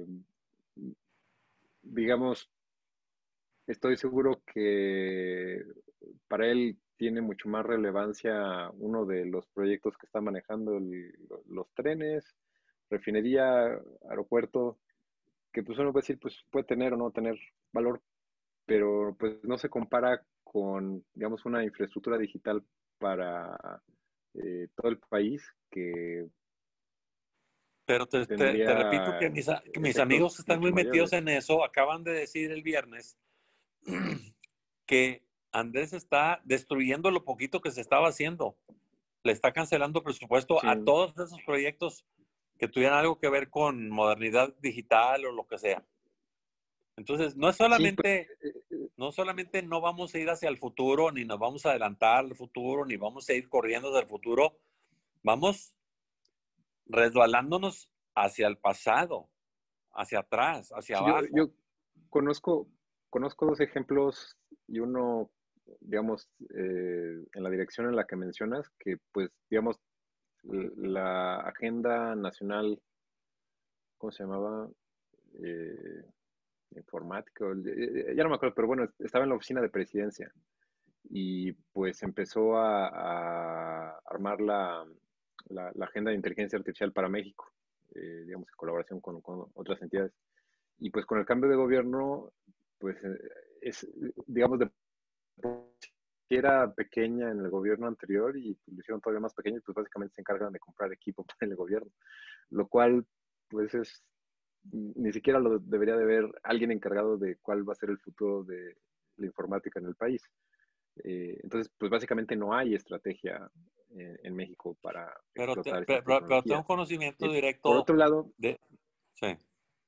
digamos, estoy seguro que para él tiene mucho más relevancia uno de los proyectos que está manejando, los trenes, refinería, aeropuerto, que pues uno puede decir, pues puede tener o no tener valor, pero pues no se compara con, digamos, una infraestructura digital para todo el país que Pero te repito tendría que mis efectos amigos que están mucho muy metidos mayores. en eso acaban de decir el viernes que Andrés está destruyendo lo poquito que se estaba haciendo. Le está cancelando presupuesto a Sí, todos esos proyectos que tuvieran algo que ver con modernidad digital o lo que sea. Entonces, sí, pues, no solamente no vamos a ir hacia el futuro, ni nos vamos a adelantar al futuro, ni vamos a ir corriendo hacia el futuro, vamos resbalándonos hacia el pasado, hacia atrás, hacia sí, yo, abajo. yo conozco, conozco dos ejemplos y uno, digamos, en la dirección en la que mencionas, que pues, digamos, la agenda nacional, ¿cómo se llamaba? Eh, informática, ya no me acuerdo, pero bueno, estaba en la oficina de presidencia y pues empezó a armar la agenda de inteligencia artificial para México, digamos, en colaboración con otras entidades. Y pues con el cambio de gobierno, pues es, digamos, de era pequeña en el gobierno anterior y pues, lo hicieron todavía más pequeño y pues básicamente se encargan de comprar equipo para el gobierno, lo cual pues es ni siquiera lo debería de ver alguien encargado de cuál va a ser el futuro de la informática en el país. Entonces, pues básicamente no hay estrategia en México para explotar estas pero tengo tecnologías. un conocimiento Por directo otro lado, de... Sí.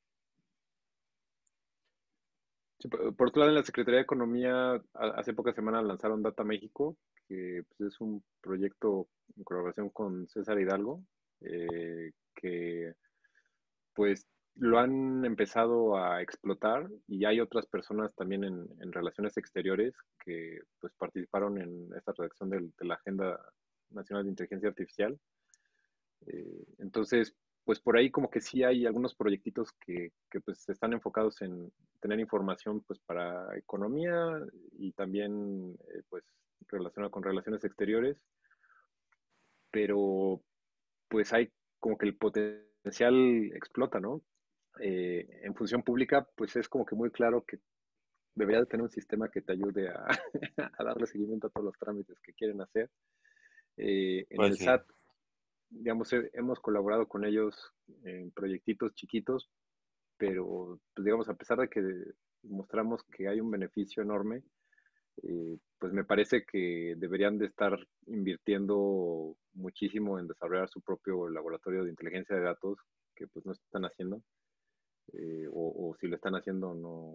sí, por otro lado, en la Secretaría de Economía, hace pocas semanas lanzaron Data México, que pues, es un proyecto en colaboración con César Hidalgo, que pues lo han empezado a explotar y hay otras personas también en relaciones exteriores que pues participaron en esta redacción de la Agenda Nacional de Inteligencia Artificial. Entonces, pues por ahí como que sí hay algunos proyectitos que pues están enfocados en tener información pues para economía y también pues relacionado con relaciones exteriores, pero pues hay como que el potencial explota, ¿no? En función pública, pues es como que muy claro que debería de tener un sistema que te ayude a, a darle seguimiento a todos los trámites que quieren hacer. En Pues el sí. SAT, digamos, hemos colaborado con ellos en proyectitos chiquitos, pero, pues, digamos, a pesar de que mostramos que hay un beneficio enorme, pues me parece que deberían de estar invirtiendo muchísimo en desarrollar su propio laboratorio de inteligencia de datos, que pues no están haciendo, o si lo están haciendo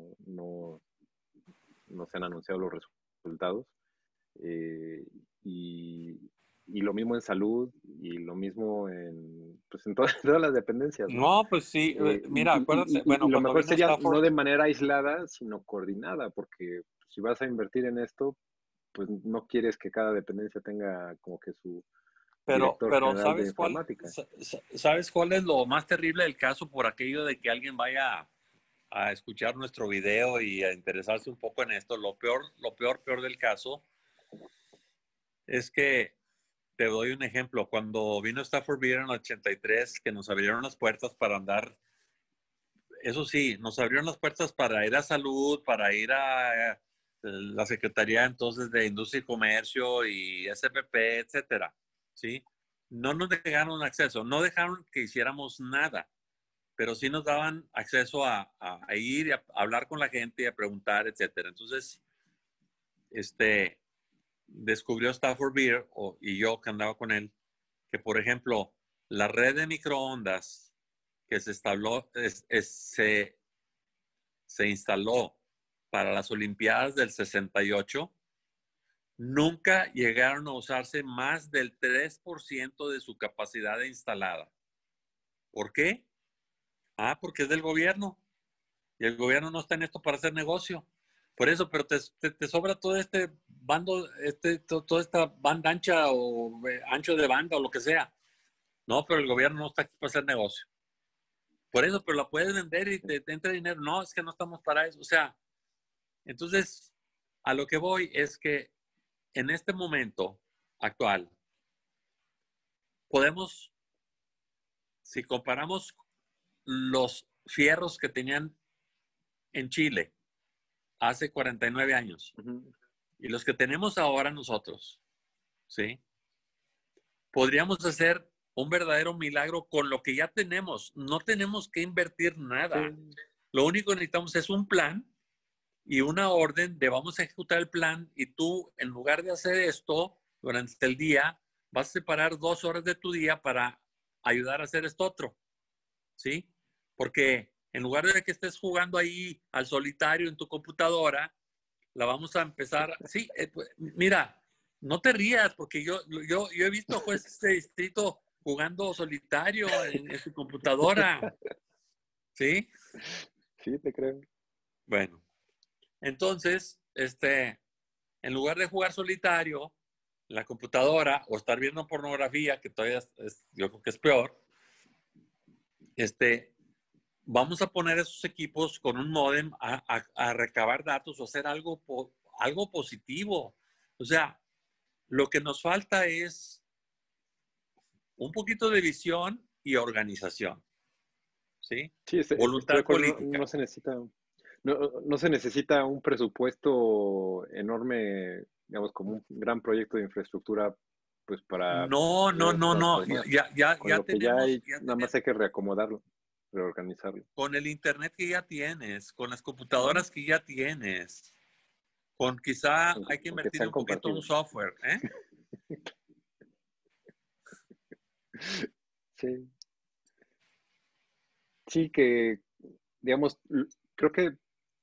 no se han anunciado los resultados. Eh, y, y, lo mismo en salud y lo mismo pues en todas las dependencias, ¿no? No, pues sí. Mira, acuérdate, Y bueno, lo cuando mejor vino sería Stafford, no de manera aislada, sino coordinada, porque si vas a invertir en esto, pues no quieres que cada dependencia tenga como que su director pero general de informática. ¿sabes cuál es lo más terrible del caso por aquello de que alguien vaya a escuchar nuestro video y a interesarse un poco en esto? Peor del caso es que te doy un ejemplo. Cuando vino Stafford Beer en el 83, que nos abrieron las puertas para andar, eso sí, nos abrieron las puertas para ir a salud, para ir a la Secretaría entonces de Industria y Comercio y SPP, etcétera, ¿sí? No nos dejaron acceso, no dejaron que hiciéramos nada, pero sí nos daban acceso a ir y a hablar con la gente y a preguntar, etcétera. Entonces, descubrió Stafford Beer, y yo que andaba con él, que por ejemplo, la red de microondas que se instaló para las Olimpiadas del 68, nunca llegaron a usarse más del 3% de su capacidad instalada. ¿Por qué? Porque es del gobierno. Y el gobierno no está en esto para hacer negocio. Por eso, pero te sobra todo este bando, toda esta banda ancha o ancho de banda o lo que sea. No, pero el gobierno no está aquí para hacer negocio. Por eso, pero la puedes vender y te entra dinero. No, es que no estamos para eso. O sea, entonces, a lo que voy es que en este momento actual, podemos, si comparamos los fierros que tenían en Chile hace 49 años Uh -huh. y los que tenemos ahora nosotros, ¿sí? Podríamos hacer un verdadero milagro con lo que ya tenemos. No tenemos que invertir nada. Sí. Lo único que necesitamos es un plan y una orden de vamos a ejecutar el plan y tú, en lugar de hacer esto durante el día, vas a separar 2 horas de tu día para ayudar a hacer esto otro, ¿sí? Porque en lugar de que estés jugando ahí al solitario en tu computadora, la vamos a empezar. Sí, pues, mira, no te rías, porque yo he visto jueces de distrito jugando solitario en su computadora, ¿sí? Sí, te creo. Bueno, entonces, en lugar de jugar solitario, en la computadora o estar viendo pornografía, que todavía yo creo que es peor, vamos a poner esos equipos con un módem a recabar datos o hacer algo positivo. O sea, lo que nos falta es un poquito de visión y organización, ¿sí? Sí, estoy de Voluntad acuerdo, política. no se necesita un presupuesto enorme, digamos, como un gran proyecto de infraestructura, pues para No, no, poder no, no. transformar. Con Ya lo que ya tenemos, hay, nada más hay que reacomodarlo. reorganizarlo. Con el internet que ya tienes, con las Ajá. computadoras que ya tienes, con quizá hay que Aunque invertirle sean un poquito en un compartidas. software, ¿eh? Sí, sí que, digamos, creo que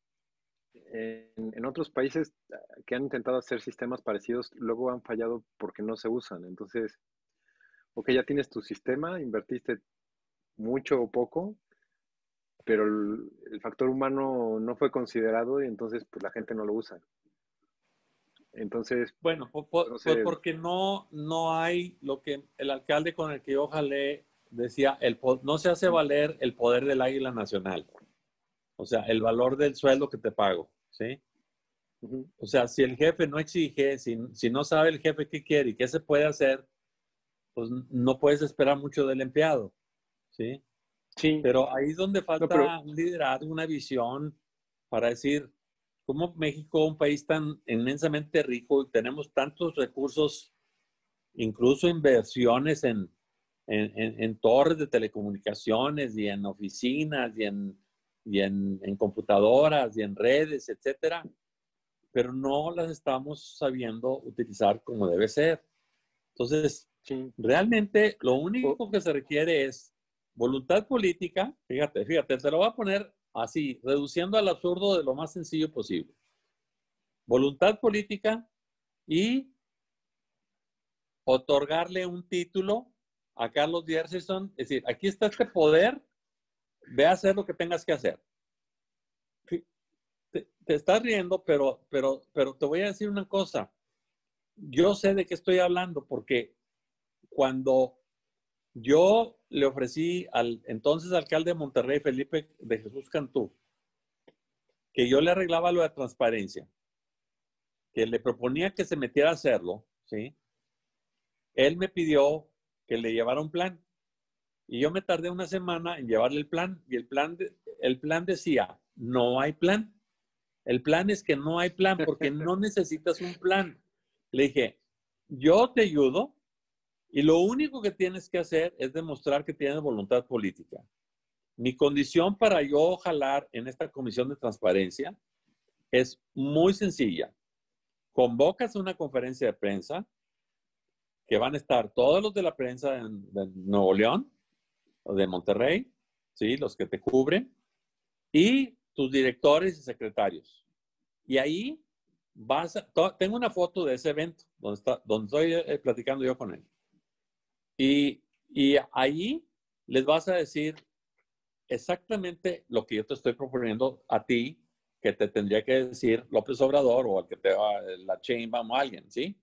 en otros países que han intentado hacer sistemas parecidos, luego han fallado porque no se usan. Entonces, ok, ya tienes tu sistema, invertiste mucho o poco, pero el factor humano no fue considerado y entonces pues la gente no lo usa. Entonces, Bueno, no pues sé, porque no hay lo que el alcalde con el que yo jalé decía, no se hace valer el poder del águila nacional, o sea, el valor del sueldo que te pago, ¿sí? ujú, O sea, si el jefe no exige, si no sabe el jefe qué quiere y qué se puede hacer, pues no puedes esperar mucho del empleado, ¿sí? sí, Pero ahí es donde no, pero falta un liderazgo, una visión para decir, cómo México, un país tan inmensamente rico y tenemos tantos recursos, incluso inversiones en torres de telecomunicaciones y en oficinas y en computadoras y en redes, etcétera, pero no las estamos sabiendo utilizar como debe ser. Entonces, sí, realmente lo o- único que se requiere es voluntad política. Fíjate, te lo voy a poner así, reduciendo al absurdo de lo más sencillo posible. Voluntad política y otorgarle un título a Carlos Diercison. Es decir, aquí está este poder, ve a hacer lo que tengas que hacer. Te estás riendo, pero te voy a decir una cosa. Yo sé de qué estoy hablando porque cuando yo le ofrecí al entonces alcalde de Monterrey, Felipe de Jesús Cantú, que yo le arreglaba lo de transparencia, que le proponía que se metiera a hacerlo, ¿sí? Él me pidió que le llevara un plan y yo me tardé una semana en llevarle el plan y el plan decía, no hay plan. El plan es que no hay plan porque no necesitas un plan. Le dije, yo te ayudo y lo único que tienes que hacer es demostrar que tienes voluntad política. Mi condición para yo jalar en esta comisión de transparencia es muy sencilla. Convocas una conferencia de prensa que van a estar todos los de la prensa de Nuevo León o de Monterrey, ¿sí? Los que te cubren, y tus directores y secretarios. Y ahí tengo una foto de ese evento donde estoy platicando yo con él. Y ahí les vas a decir exactamente lo que yo te estoy proponiendo a ti, que te tendría que decir López Obrador o al que te va la Sheinbaum o alguien, ¿sí?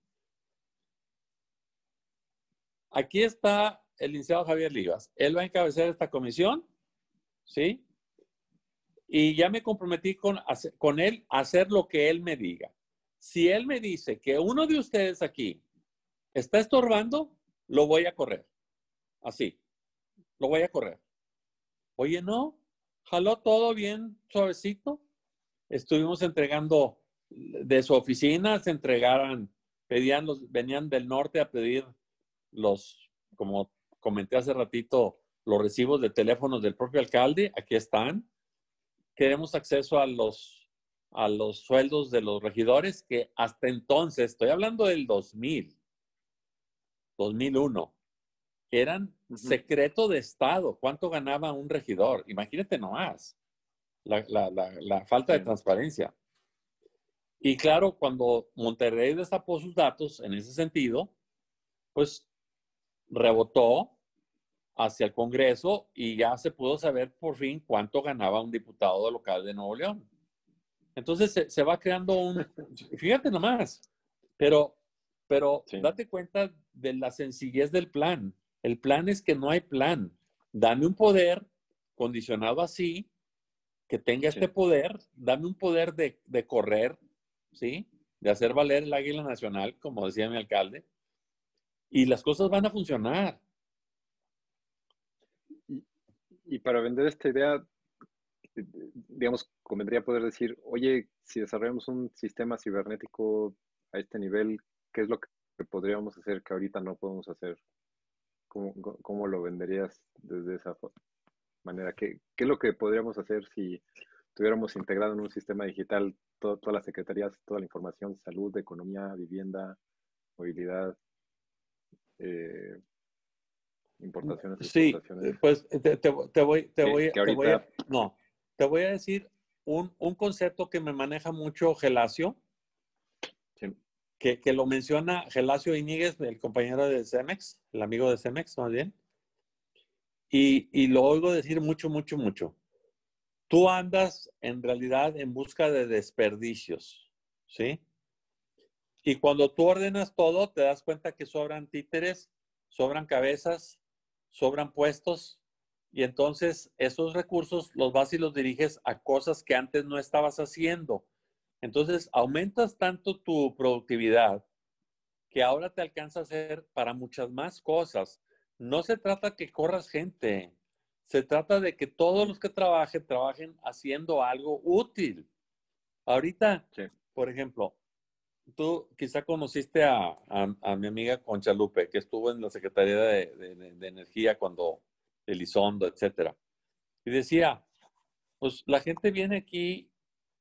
Aquí está el licenciado Javier Livas. Él va a encabezar esta comisión, ¿sí? Y ya me comprometí con él a hacer lo que él me diga. Si él me dice que uno de ustedes aquí está estorbando, lo voy a correr. Así, lo voy a correr. Oye, no, jaló todo bien suavecito. Estuvimos entregando de su oficina, se entregaran, venían del norte a pedir como comenté hace ratito, los recibos de teléfonos del propio alcalde, aquí están. Queremos acceso a los sueldos de los regidores, que hasta entonces, estoy hablando del 2001, eran ujú, secreto de Estado. ¿Cuánto ganaba un regidor? Imagínate nomás la falta de sí, transparencia. Y claro, cuando Monterrey destapó sus datos en ese sentido, pues rebotó hacia el Congreso y ya se pudo saber por fin cuánto ganaba un diputado local de Nuevo León. Entonces se va creando fíjate nomás, pero, pero sí, date cuenta de la sencillez del plan. El plan es que no hay plan. Dame un poder condicionado así, que tenga este sí. poder, dame un poder de correr, ¿sí? De hacer valer el águila nacional, como decía mi alcalde, y las cosas van a funcionar. Y, y para vender esta idea, digamos, convendría poder decir, oye, si desarrollamos un sistema cibernético a este nivel, ¿qué es lo que podríamos hacer que ahorita no podemos hacer? ¿Cómo lo venderías desde esa forma? manera? ¿Qué es lo que podríamos hacer si tuviéramos integrado en un sistema digital todas las secretarías, toda la información, salud, economía, vivienda, movilidad, eh, importaciones, Sí, exportaciones? pues te voy, te Que, voy, que te voy ahorita, a, no, te voy a decir un concepto que me maneja mucho Gelacio, sí, que lo menciona Gelacio Iñiguez, el compañero de Cemex, el amigo de Cemex, más bien, y lo oigo decir mucho, mucho, mucho. Tú andas en realidad en busca de desperdicios, ¿sí? Y cuando tú ordenas todo, te das cuenta que sobran títeres, sobran cabezas, sobran puestos, y entonces esos recursos los vas y los diriges a cosas que antes no estabas haciendo. Entonces aumentas tanto tu productividad que ahora te alcanza a hacer para muchas más cosas. No se trata que corras gente, se trata de que todos los que trabajen haciendo algo útil. Ahorita, sí, por ejemplo, tú quizá conociste a mi amiga Concha Lupe, que estuvo en la Secretaría de Energía cuando Elizondo, etcétera. Y decía, pues la gente viene aquí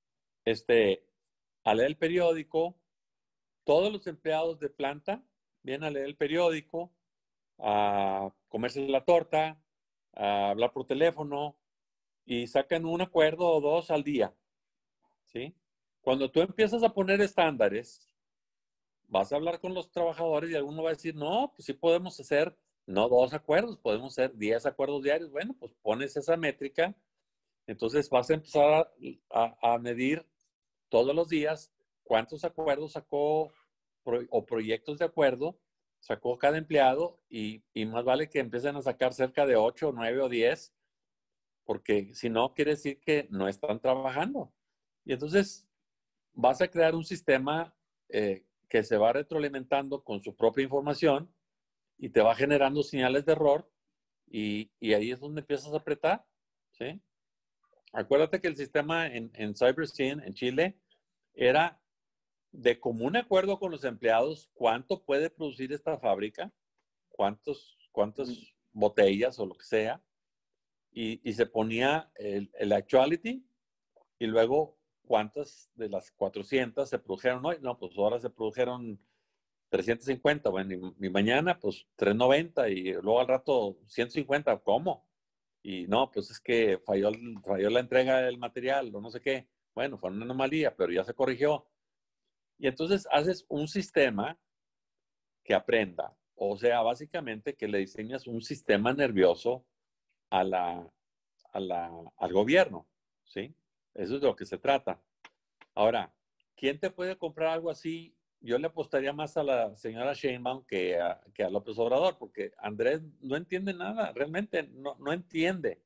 a leer el periódico, todos los empleados de planta vienen a leer el periódico, a comerse la torta, a hablar por teléfono y sacan un acuerdo o dos al día, ¿sí? Cuando tú empiezas a poner estándares, vas a hablar con los trabajadores y alguno va a decir, no, pues sí podemos hacer, no 2 acuerdos, podemos hacer 10 acuerdos diarios. Bueno, pues pones esa métrica, entonces vas a empezar a medir todos los días cuántos acuerdos sacó o proyectos de acuerdo sacó cada empleado y más vale que empiecen a sacar cerca de 8, 9 o 10, porque si no, quiere decir que no están trabajando. Y entonces vas a crear un sistema que se va retroalimentando con su propia información y te va generando señales de error y ahí es donde empiezas a apretar, ¿sí? Acuérdate que el sistema en CyberSyn en Chile era de común acuerdo con los empleados cuánto puede producir esta fábrica, mm, cuántas botellas o lo que sea, y se ponía el actuality y luego cuántas de las 400 se produjeron hoy. No, pues ahora se produjeron 350, bueno, y mañana pues 390 y luego al rato 150, ¿cómo? Y no, pues es que falló la entrega del material o no sé qué. Bueno, fue una anomalía, pero ya se corrigió. Y entonces haces un sistema que aprenda. O sea, básicamente que le diseñas un sistema nervioso a al gobierno, ¿sí? Eso es de lo que se trata. Ahora, ¿quién te puede comprar algo así? Yo le apostaría más a la señora Sheinbaum que a López Obrador, porque Andrés no entiende nada, realmente no entiende.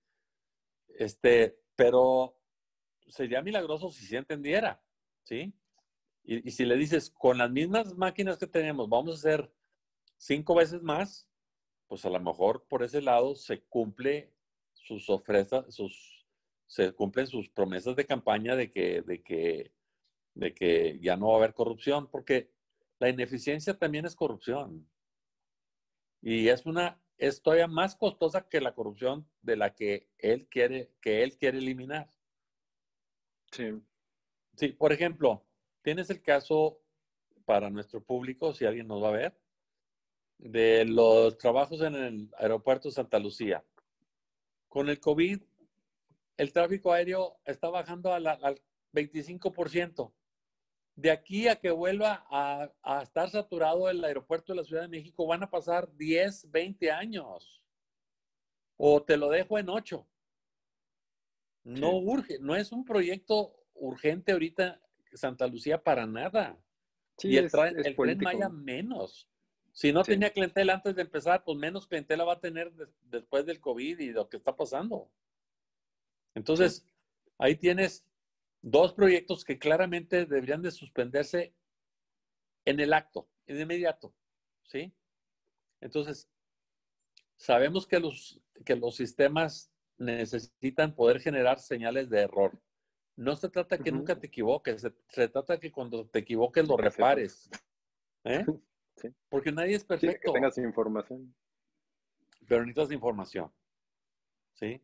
Pero sería milagroso si sí entendiera, ¿sí? Y si le dices, con las mismas máquinas que tenemos, vamos a hacer 5 veces más, pues a lo mejor por ese lado se cumple sus ofrendas, se cumplen sus promesas de campaña de que ya no va a haber corrupción, porque la ineficiencia también es corrupción. Y es todavía más costosa que la corrupción de la que él quiere eliminar. sí, Sí, por ejemplo, tienes el caso para nuestro público, si alguien nos va a ver, de los trabajos en el aeropuerto de Santa Lucía. Con el COVID, el tráfico aéreo está bajando al 25%. De aquí a que vuelva a estar saturado el aeropuerto de la Ciudad de México, van a pasar 10, 20 años. O te lo dejo en 8. No sí. urge, no es un proyecto urgente ahorita Santa Lucía para nada. Y Sí, es el Tren político. Maya menos. Si no Sí, tenía clientela antes de empezar, pues menos clientela va a tener después del COVID y lo que está pasando. sí. Entonces, ahí tienes 2 proyectos que claramente deberían de suspenderse en el acto, en inmediato, ¿sí? Entonces, sabemos que los sistemas necesitan poder generar señales de error. No se trata que Ujú. nunca te equivoques, se trata que cuando te equivoques lo De que sepas. repares, ¿eh? Sí. Porque nadie es Sí, de que perfecto, tengas información. pero necesitas información, ¿sí?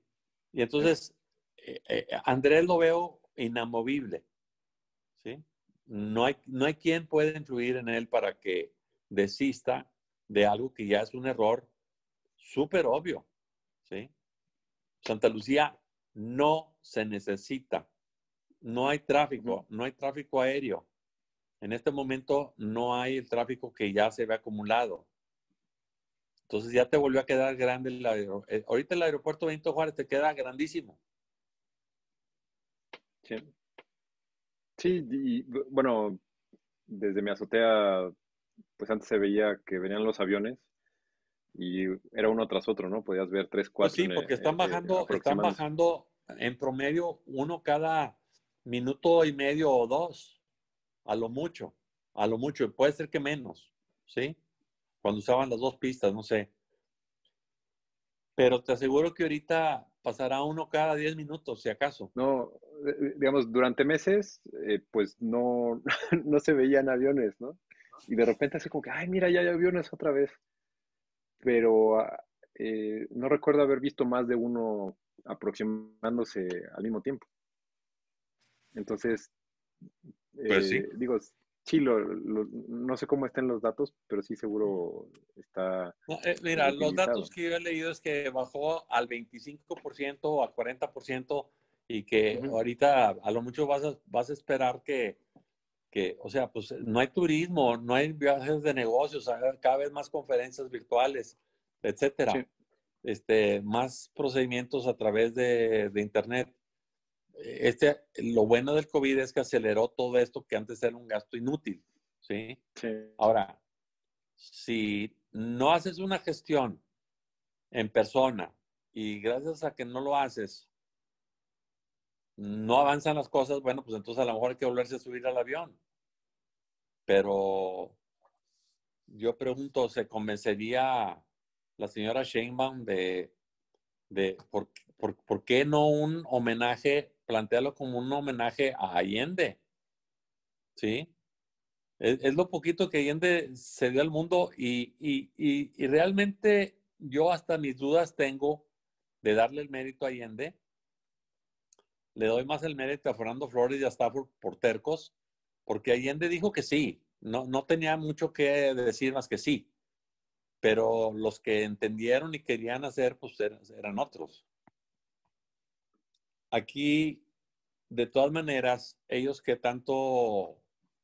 Y entonces, Andrés lo veo inamovible, ¿sí? No hay quien pueda influir en él para que desista de algo que ya es un error súper obvio, ¿sí? Santa Lucía no se necesita. No hay tráfico, no hay tráfico aéreo. En este momento no hay el tráfico que ya se ve acumulado. Entonces ya te volvió a quedar grande el aeropuerto. Ahorita el aeropuerto Benito Juárez te queda grandísimo. Sí, sí, y bueno, desde mi azotea, pues antes se veía que venían los aviones y era uno tras otro, ¿no? Podías ver tres, Pues cuatro sí, porque están aproximándose. bajando en promedio uno cada minuto y medio o dos, a lo mucho, puede ser que menos, ¿sí? Cuando usaban las dos pistas, no sé. Pero te aseguro que ahorita pasará uno cada 10 minutos, si acaso. No, digamos, durante meses, pues no, no se veían aviones, ¿no? Y de repente así como que, ay, mira, ya hay aviones otra vez. Pero no recuerdo haber visto más de uno aproximándose al mismo tiempo. Entonces, Pues sí. digo, sí, no sé cómo estén los datos, pero sí seguro está No, mira, los datos subutilizado. que yo he leído es que bajó al 25% o al 40% y que Ujú, ahorita a lo mucho vas a esperar o sea, pues no hay turismo, no hay viajes de negocios, hay cada vez más conferencias virtuales, etcétera. sí, Más procedimientos a través de Internet. Lo bueno del COVID es que aceleró todo esto que antes era un gasto inútil, ¿sí? sí. Ahora, si no haces una gestión en persona y gracias a que no lo haces, no avanzan las cosas, bueno, pues entonces a lo mejor hay que volverse a subir al avión. Pero yo pregunto, ¿se convencería la señora Sheinbaum de por qué no un homenaje, plantearlo como un homenaje a Allende? ¿Sí? Es lo poquito que Allende se dio al mundo y realmente yo hasta mis dudas tengo de darle el mérito a Allende. Le doy más el mérito a Fernando Flores y a Stafford por tercos, porque Allende dijo que sí, no tenía mucho que decir más que sí, pero los que entendieron y querían hacer, pues eran otros. Aquí, de todas maneras, ellos que tanto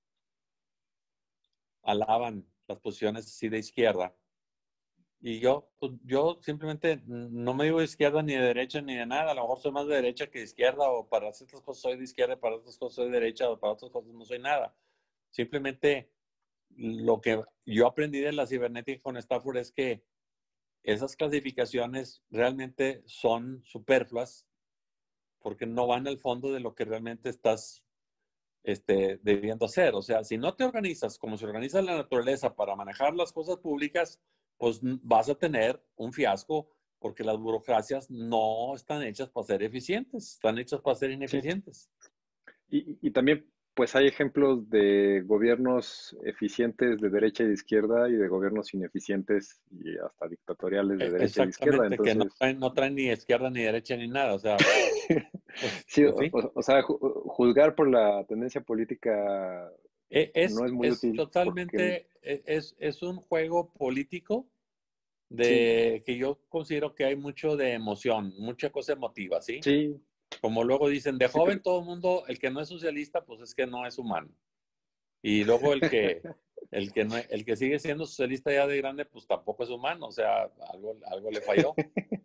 alaban las posiciones así de izquierda, y yo simplemente no me digo de izquierda ni de derecha ni de nada, a lo mejor soy más de derecha que de izquierda, o para ciertas cosas soy de izquierda, para otras cosas soy de derecha, o para otras cosas no soy nada. Simplemente lo que yo aprendí de la cibernética con Stafford es que esas clasificaciones realmente son superfluas porque no van al fondo de lo que realmente estás debiendo hacer. O sea, si no te organizas como se organiza la naturaleza para manejar las cosas públicas, pues vas a tener un fiasco porque las burocracias no están hechas para ser eficientes, están hechas para ser Sí, ineficientes. y también, pues hay ejemplos de gobiernos eficientes de derecha y de izquierda y de gobiernos ineficientes y hasta dictatoriales de derecha y de izquierda. Exactamente, que Entonces, no traen ni izquierda ni derecha ni nada. O sea, sí, pues sí. o sea, juzgar por la tendencia política no es muy Es útil porque totalmente, es un juego político sí, de que yo considero que hay mucho de emoción, mucha cosa emotiva, ¿sí? sí, Como luego dicen, de sí, joven todo el mundo, el que no es socialista, pues es que no es humano. Y luego el que sigue siendo socialista ya de grande, pues tampoco es humano, o sea, algo le falló.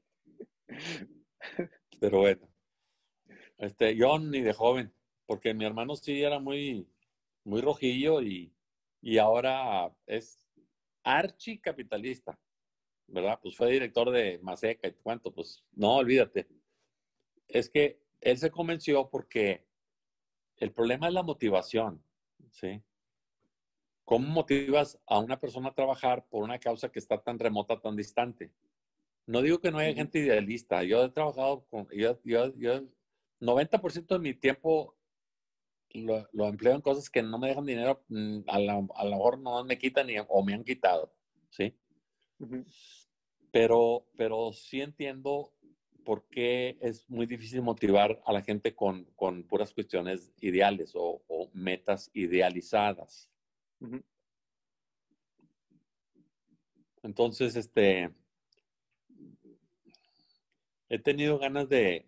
Pero bueno, yo ni de joven, porque mi hermano sí era muy rojillo y ahora es archicapitalista, ¿verdad? Pues fue director de Maseca y cuánto, pues no, olvídate. Es que él se convenció porque el problema es la motivación, ¿sí? ¿Cómo motivas a una persona a trabajar por una causa que está tan remota, tan distante? No digo que no haya ujú, gente idealista. Yo he trabajado 90% de mi tiempo lo empleo en cosas que no me dejan dinero, a lo mejor no me quitan o me han quitado, ¿sí? ujú, Pero sí entiendo por qué es muy difícil motivar a la gente con puras cuestiones ideales o metas idealizadas. Ujú. Entonces, he tenido ganas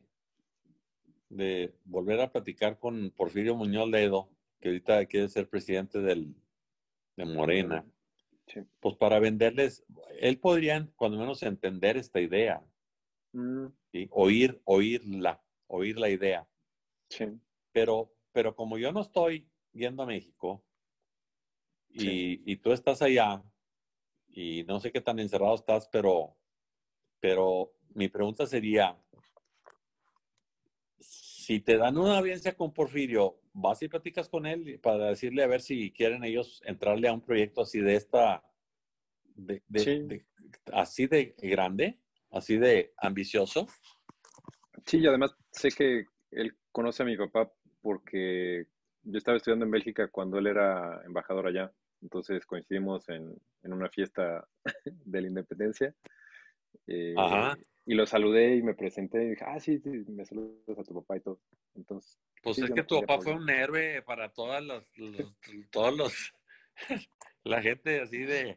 de volver a platicar con Porfirio Muñoz Ledo, que ahorita quiere ser presidente de Morena, Morena. Sí. pues para venderles, él podría cuando menos entender esta idea, Mm, ¿sí? Oír la idea. sí, Pero como yo no estoy yendo a México sí. y tú estás allá y no sé qué tan encerrado estás, pero mi pregunta sería, si te dan una audiencia con Porfirio, ¿vas y platicas con él para decirle a ver si quieren ellos entrarle a un proyecto así de Sí, así de grande, así de ambicioso? sí, y además sé que él conoce a mi papá porque yo estaba estudiando en Bélgica cuando él era embajador allá. Entonces coincidimos en una fiesta de la independencia Ajá. y lo saludé y me presenté y dije, ah, sí, sí, me saludas a tu papá y todo. Entonces, Pues sí, es yo que no tu tendría papá fue problema. un héroe para todos los, la gente así de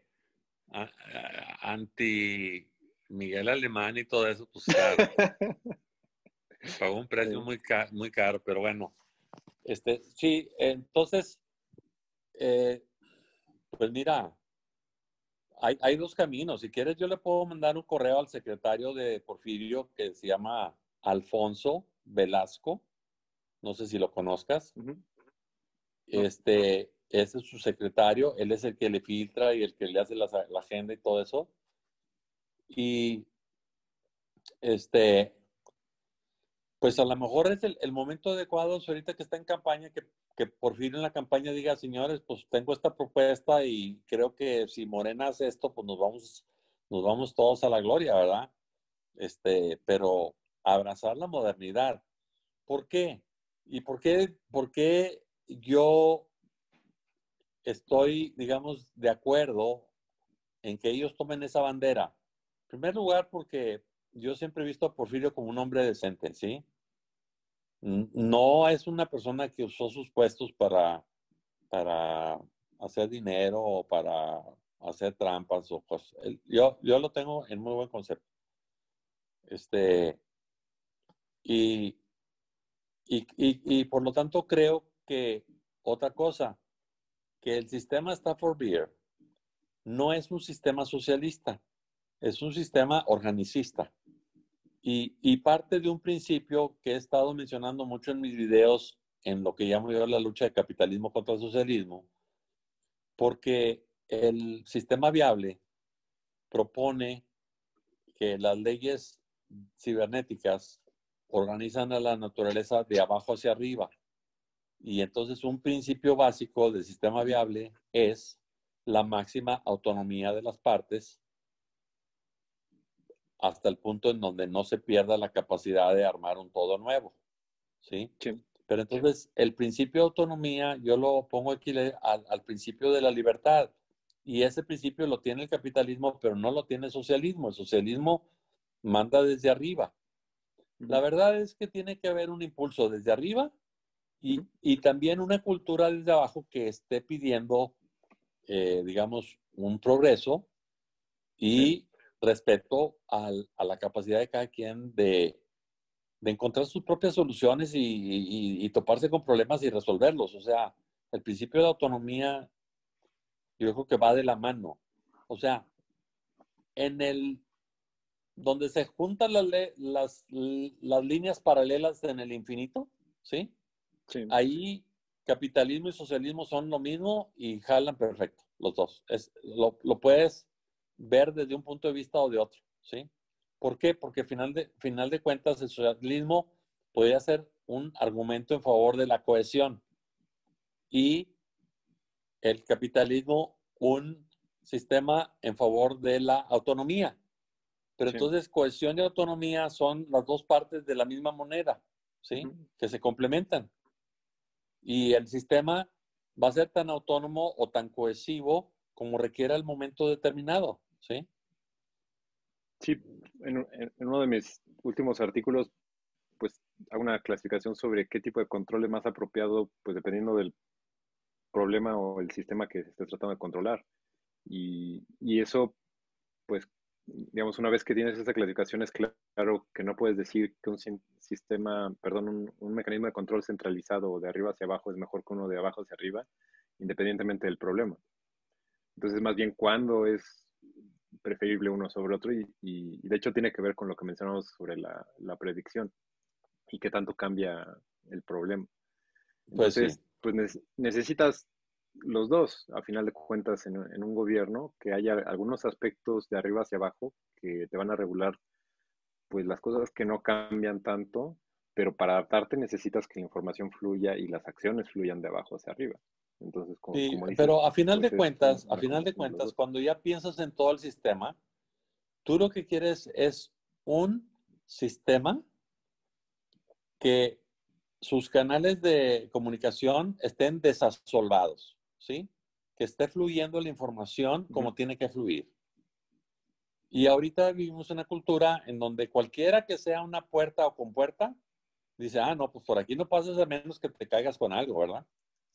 anti Miguel Alemán y todo eso, pues claro, pagó un precio Sí. muy caro, pero bueno, sí, entonces, eh, pues mira, hay dos caminos. Si quieres, yo le puedo mandar un correo al secretario de Porfirio que se llama Alfonso Velasco, no sé si lo conozcas. Ujú. No. Ese es su secretario, él es el que le filtra y el que le hace la agenda y todo eso. Y este, pues a lo mejor es el momento adecuado, si ahorita que está en campaña, que por fin en la campaña diga, señores, pues tengo esta propuesta y creo que si Morena hace esto, pues nos vamos todos a la gloria, ¿verdad? Pero abrazar la modernidad. ¿Por qué? ¿Y por qué yo estoy, digamos, de acuerdo en que ellos tomen esa bandera? En primer lugar, porque yo siempre he visto a Porfirio como un hombre decente, ¿sí? No es una persona que usó sus puestos para hacer dinero o para hacer trampas o cosas. Yo lo tengo en muy buen concepto. Este, y, y por lo tanto creo que otra cosa, que el sistema Stafford Beer no es un sistema socialista, es un sistema organicista. Y parte de un principio que he estado mencionando mucho en mis videos en lo que llamo yo la lucha de capitalismo contra el socialismo, porque el sistema viable propone que las leyes cibernéticas organizan a la naturaleza de abajo hacia arriba. Y entonces un principio básico del sistema viable es la máxima autonomía de las partes hasta el punto en donde no se pierda la capacidad de armar un todo nuevo, ¿sí? Sí. Pero entonces el principio de autonomía yo lo pongo aquí al principio de la libertad y ese principio lo tiene el capitalismo, pero no lo tiene el socialismo. El socialismo manda desde arriba. La Ujú. verdad es que tiene que haber un impulso desde arriba Ujú. y también una cultura desde abajo que esté pidiendo, digamos, un progreso Sí. y respeto a la capacidad de cada quien de encontrar sus propias soluciones y toparse con problemas y resolverlos. O sea, el principio de autonomía yo creo que va de la mano. O sea, en el donde se juntan las líneas paralelas en el infinito, ¿sí? Sí. Ahí capitalismo y socialismo son lo mismo y jalan perfecto, los dos. Lo puedes ver desde un punto de vista o de otro, ¿sí? ¿Por qué? Porque final de cuentas el socialismo podría ser un argumento en favor de la cohesión y el capitalismo un sistema en favor de la autonomía. Pero Sí. entonces cohesión y autonomía son las dos partes de la misma moneda, ¿sí? Ujú. Que se complementan. Y el sistema va a ser tan autónomo o tan cohesivo como requiera el momento determinado, ¿sí? Sí, en uno de mis últimos artículos, pues hago una clasificación sobre qué tipo de control es más apropiado, pues dependiendo del problema o el sistema que se esté tratando de controlar. Y eso, pues, digamos, una vez que tienes esa clasificación, es claro que no puedes decir que un sistema, perdón, un mecanismo de control centralizado o de arriba hacia abajo es mejor que uno de abajo hacia arriba, independientemente del problema. Entonces, más bien, ¿cuándo es preferible uno sobre otro? Y de hecho tiene que ver con lo que mencionamos sobre la predicción y qué tanto cambia el problema. Pues sí. Entonces, pues necesitas los dos, a final de cuentas, en un gobierno, que haya algunos aspectos de arriba hacia abajo que te van a regular, pues las cosas que no cambian tanto, pero para adaptarte necesitas que la información fluya y las acciones fluyan de abajo hacia arriba. Entonces, Sí, como dices, pero pues es a una final de combinación de los cuentas, dos. cuando ya piensas en todo el sistema, tú lo que quieres es un sistema que sus canales de comunicación estén desasolvados, ¿sí? Que esté fluyendo la información Ujú. como tiene que fluir. Y ahorita vivimos una cultura en donde cualquiera que sea una puerta o compuerta, dice, ah, no, pues por aquí no pasas a menos que te caigas con algo, ¿verdad?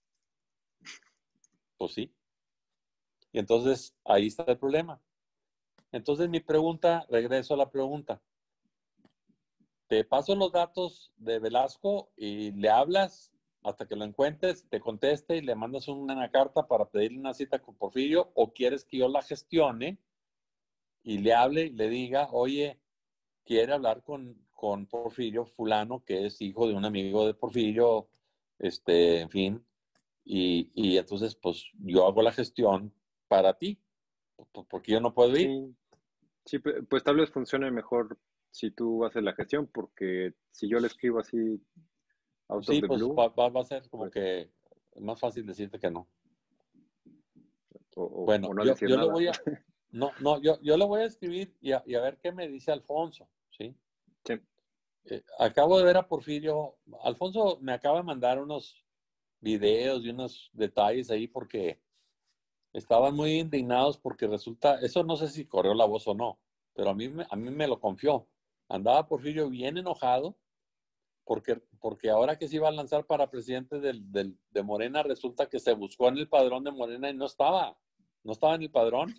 Pues sí. Y entonces ahí está el problema. Entonces mi pregunta, regreso a la pregunta. Te paso los datos de Velasco y le hablas hasta que lo encuentres, te conteste y le mandas una carta para pedirle una cita con Porfirio, o quieres que yo la gestione y le hable y le diga, oye, quiere hablar con Porfirio fulano, que es hijo de un amigo de Porfirio, en fin, y entonces pues yo hago la gestión para ti, porque yo no puedo ir. Sí, sí, pues tal vez funcione mejor si tú haces la gestión, porque si yo le escribo así out of Sí, the pues blue, va a ser como pues, que es más fácil decirte que no. o, Bueno, o no decir yo le nada. voy a, no, yo le voy a escribir y a ver qué me dice Alfonso, ¿sí? Sí, Acabo de ver a Porfirio. Alfonso me acaba de mandar unos videos y unos detalles ahí porque estaban muy indignados porque resulta, eso no sé si corrió la voz o no, pero a mí me lo confió. Andaba Porfirio bien enojado porque ahora que se iba a lanzar para presidente de Morena, resulta que se buscó en el padrón de Morena y no estaba en el padrón.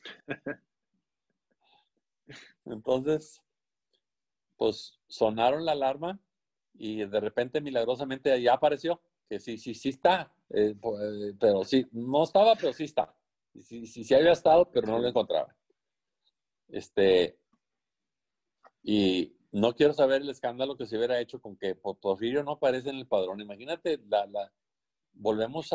Entonces, pues sonaron la alarma y de repente milagrosamente ya apareció, que sí está, pero sí, no estaba, pero sí está. Sí había estado, pero no lo sí, encontraba. Este, y no quiero saber el escándalo que se hubiera hecho con que Porfirio no aparece en el padrón. Imagínate, volvemos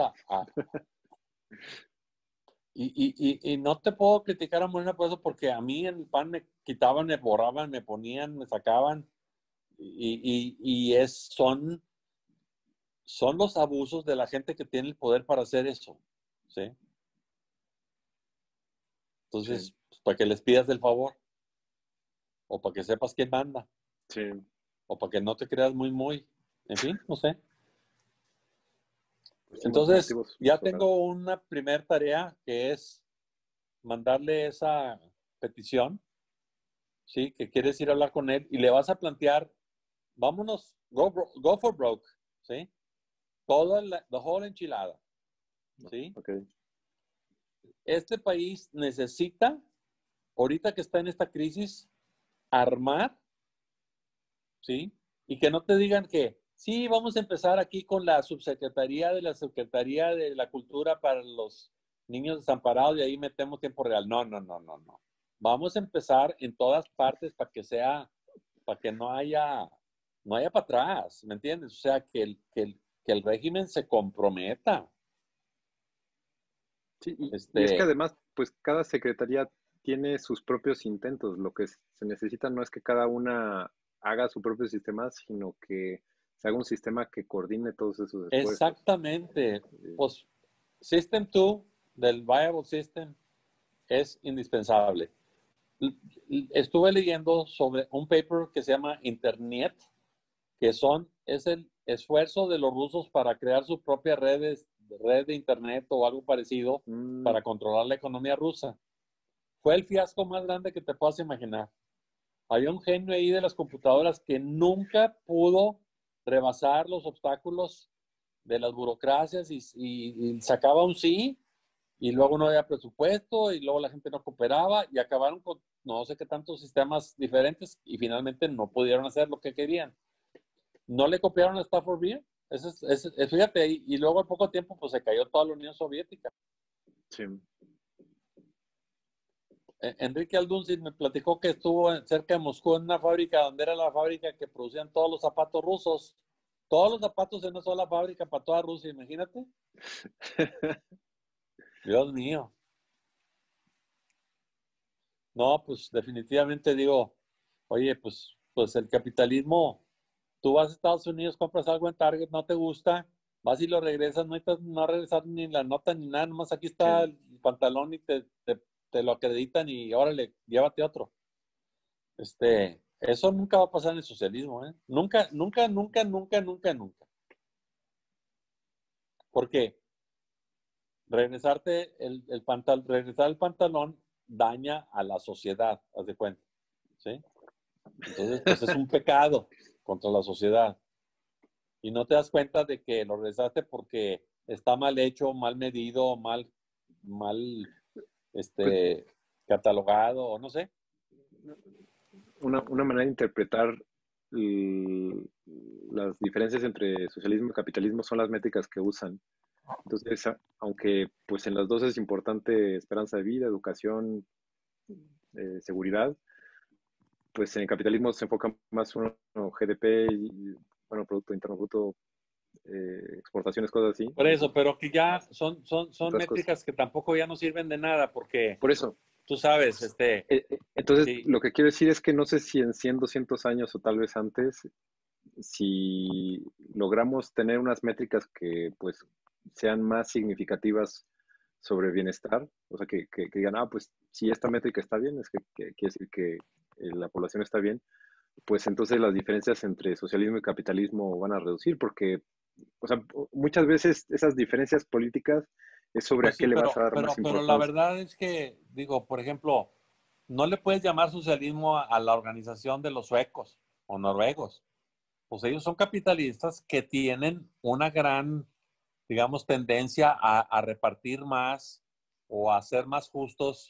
y no te puedo criticar a Morena por eso, porque a mí en el PAN me quitaban, me borraban, me ponían, me sacaban, son los abusos de la gente que tiene el poder para hacer eso, ¿sí? sí, Entonces, pues, para que les pidas el favor, o para que sepas quién manda, sí. o para que no te creas muy, en fin, no sé. Pues sí, Entonces, motivos ya sobrados. tengo una primer tarea que es mandarle esa petición, ¿sí? Que quieres ir a hablar con él y le vas a plantear, vámonos, go for broke, ¿sí? Toda the whole enchilada, ¿sí? Ok, Este país necesita, ahorita que está en esta crisis, armar, ¿sí? Y que no te digan que, sí, vamos a empezar aquí con la subsecretaría de la Secretaría de la Cultura para los niños desamparados y ahí metemos tiempo real. No. Vamos a empezar en todas partes para que no haya para atrás, ¿me entiendes? O sea, que el régimen se comprometa. sí, y es que Este, además, pues cada secretaría tiene sus propios intentos. Lo que se necesita no es que cada una haga su propio sistema, sino que se haga un sistema que coordine todos esos esfuerzos. exactamente. Eh, Pues System 2 del Viable System es indispensable. Estuve leyendo sobre un paper que se llama Internet, es el esfuerzo de los rusos para crear su propia red de Internet o algo parecido mm, para controlar la economía rusa. Fue el fiasco más grande que te puedas imaginar. Había un genio ahí de las computadoras que nunca pudo rebasar los obstáculos de las burocracias y sacaba un sí, y luego no había presupuesto, y luego la gente no cooperaba, y acabaron con no sé qué tantos sistemas diferentes, y finalmente no pudieron hacer lo que querían. No le copiaron a Stafford Beer. Fíjate, y luego al poco tiempo pues se cayó toda la Unión Soviética. Sí. Enrique Aldunzi me platicó que estuvo cerca de Moscú en una fábrica donde era la fábrica que producían todos los zapatos rusos. Todos los zapatos en una sola fábrica para toda Rusia, imagínate. Dios mío. No, pues definitivamente digo, oye, pues el capitalismo, tú vas a Estados Unidos, compras algo en Target, no te gusta, vas y lo regresas, no necesitas no regresar ni la nota ni nada, nomás aquí está Sí. el pantalón y te lo acreditan y órale, llévate otro. Eso nunca va a pasar en el socialismo, ¿eh? Nunca, nunca, nunca, nunca, nunca, nunca. ¿Por qué? Regresar el pantalón daña a la sociedad, haz de cuenta, ¿sí? Entonces, pues es un pecado contra la sociedad. Y no te das cuenta de que lo regresaste porque está mal hecho, mal medido, mal, Pues este, catalogado, o no sé. una manera de interpretar l- las diferencias entre socialismo y capitalismo son las métricas que usan. Entonces, aunque pues en las dos es importante esperanza de vida, educación, seguridad, pues en el capitalismo se enfoca más uno GDP y, bueno, Producto Interno Bruto, exportaciones, cosas así, Por eso, pero que ya son otras cosas. métricas que tampoco ya no sirven de nada, porque Por eso, tú sabes, entonces sí, lo que quiero decir es que no sé si en 100, 200 años o tal vez antes, si logramos tener unas métricas que pues sean más significativas sobre bienestar, o sea, que digan, pues si esta métrica está bien, es que quiere decir que la población está bien, pues entonces las diferencias entre socialismo y capitalismo van a reducir, porque, o sea, muchas veces esas diferencias políticas es sobre a pues qué sí, le vas a dar más pero la importancia. verdad es que, digo, por ejemplo, no le puedes llamar socialismo a la organización de los suecos o noruegos. Pues ellos son capitalistas que tienen una gran, digamos, tendencia a repartir más o a ser más justos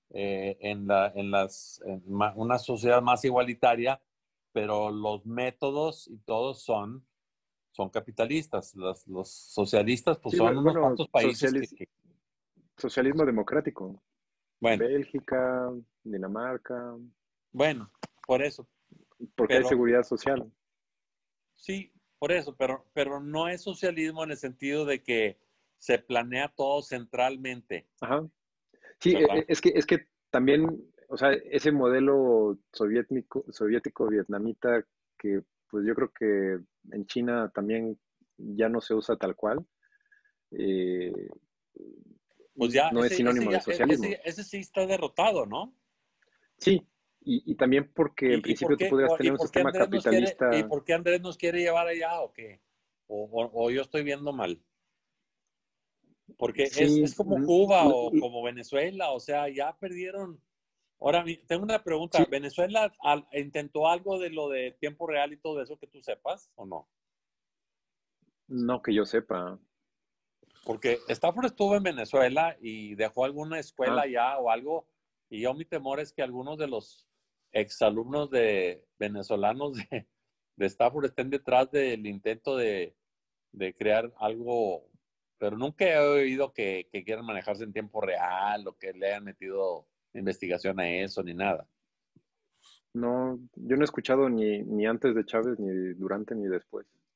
en una sociedad más igualitaria, pero los métodos y todos son capitalistas. Los socialistas, pues Sí, son unos bueno, cuantos países socialismo democrático. bueno, Bélgica, Dinamarca, bueno, por eso, porque hay pero seguridad social. sí, por eso, pero no es socialismo en el sentido de que se planea todo centralmente, Ajá. Sí, ¿verdad? es que también, o sea, ese modelo soviético vietnamita que pues yo creo que en China también ya no se usa tal cual, eh, Pues ya, no es sinónimo de socialismo. ese sí está derrotado, ¿no? Sí, y también porque en ¿Y por principio tú qué, podrías tener un sistema y capitalista. por qué Andrés nos quiere llevar allá o qué? O yo estoy viendo mal. Porque Sí, es como Cuba o como Venezuela, o sea, ya perdieron. Ahora, tengo una pregunta. sí, ¿Venezuela intentó algo de lo de tiempo real y todo eso que tú sepas o no? no que yo sepa. Porque Stafford estuvo en Venezuela y dejó alguna escuela Ah, allá o algo, y yo mi temor es que algunos de los exalumnos de venezolanos de Stafford estén detrás del intento de crear algo, pero nunca he oído que quieran manejarse en tiempo real o que le hayan metido investigación a eso ni nada. no, yo no he escuchado ni antes de Chávez, ni durante, ni después.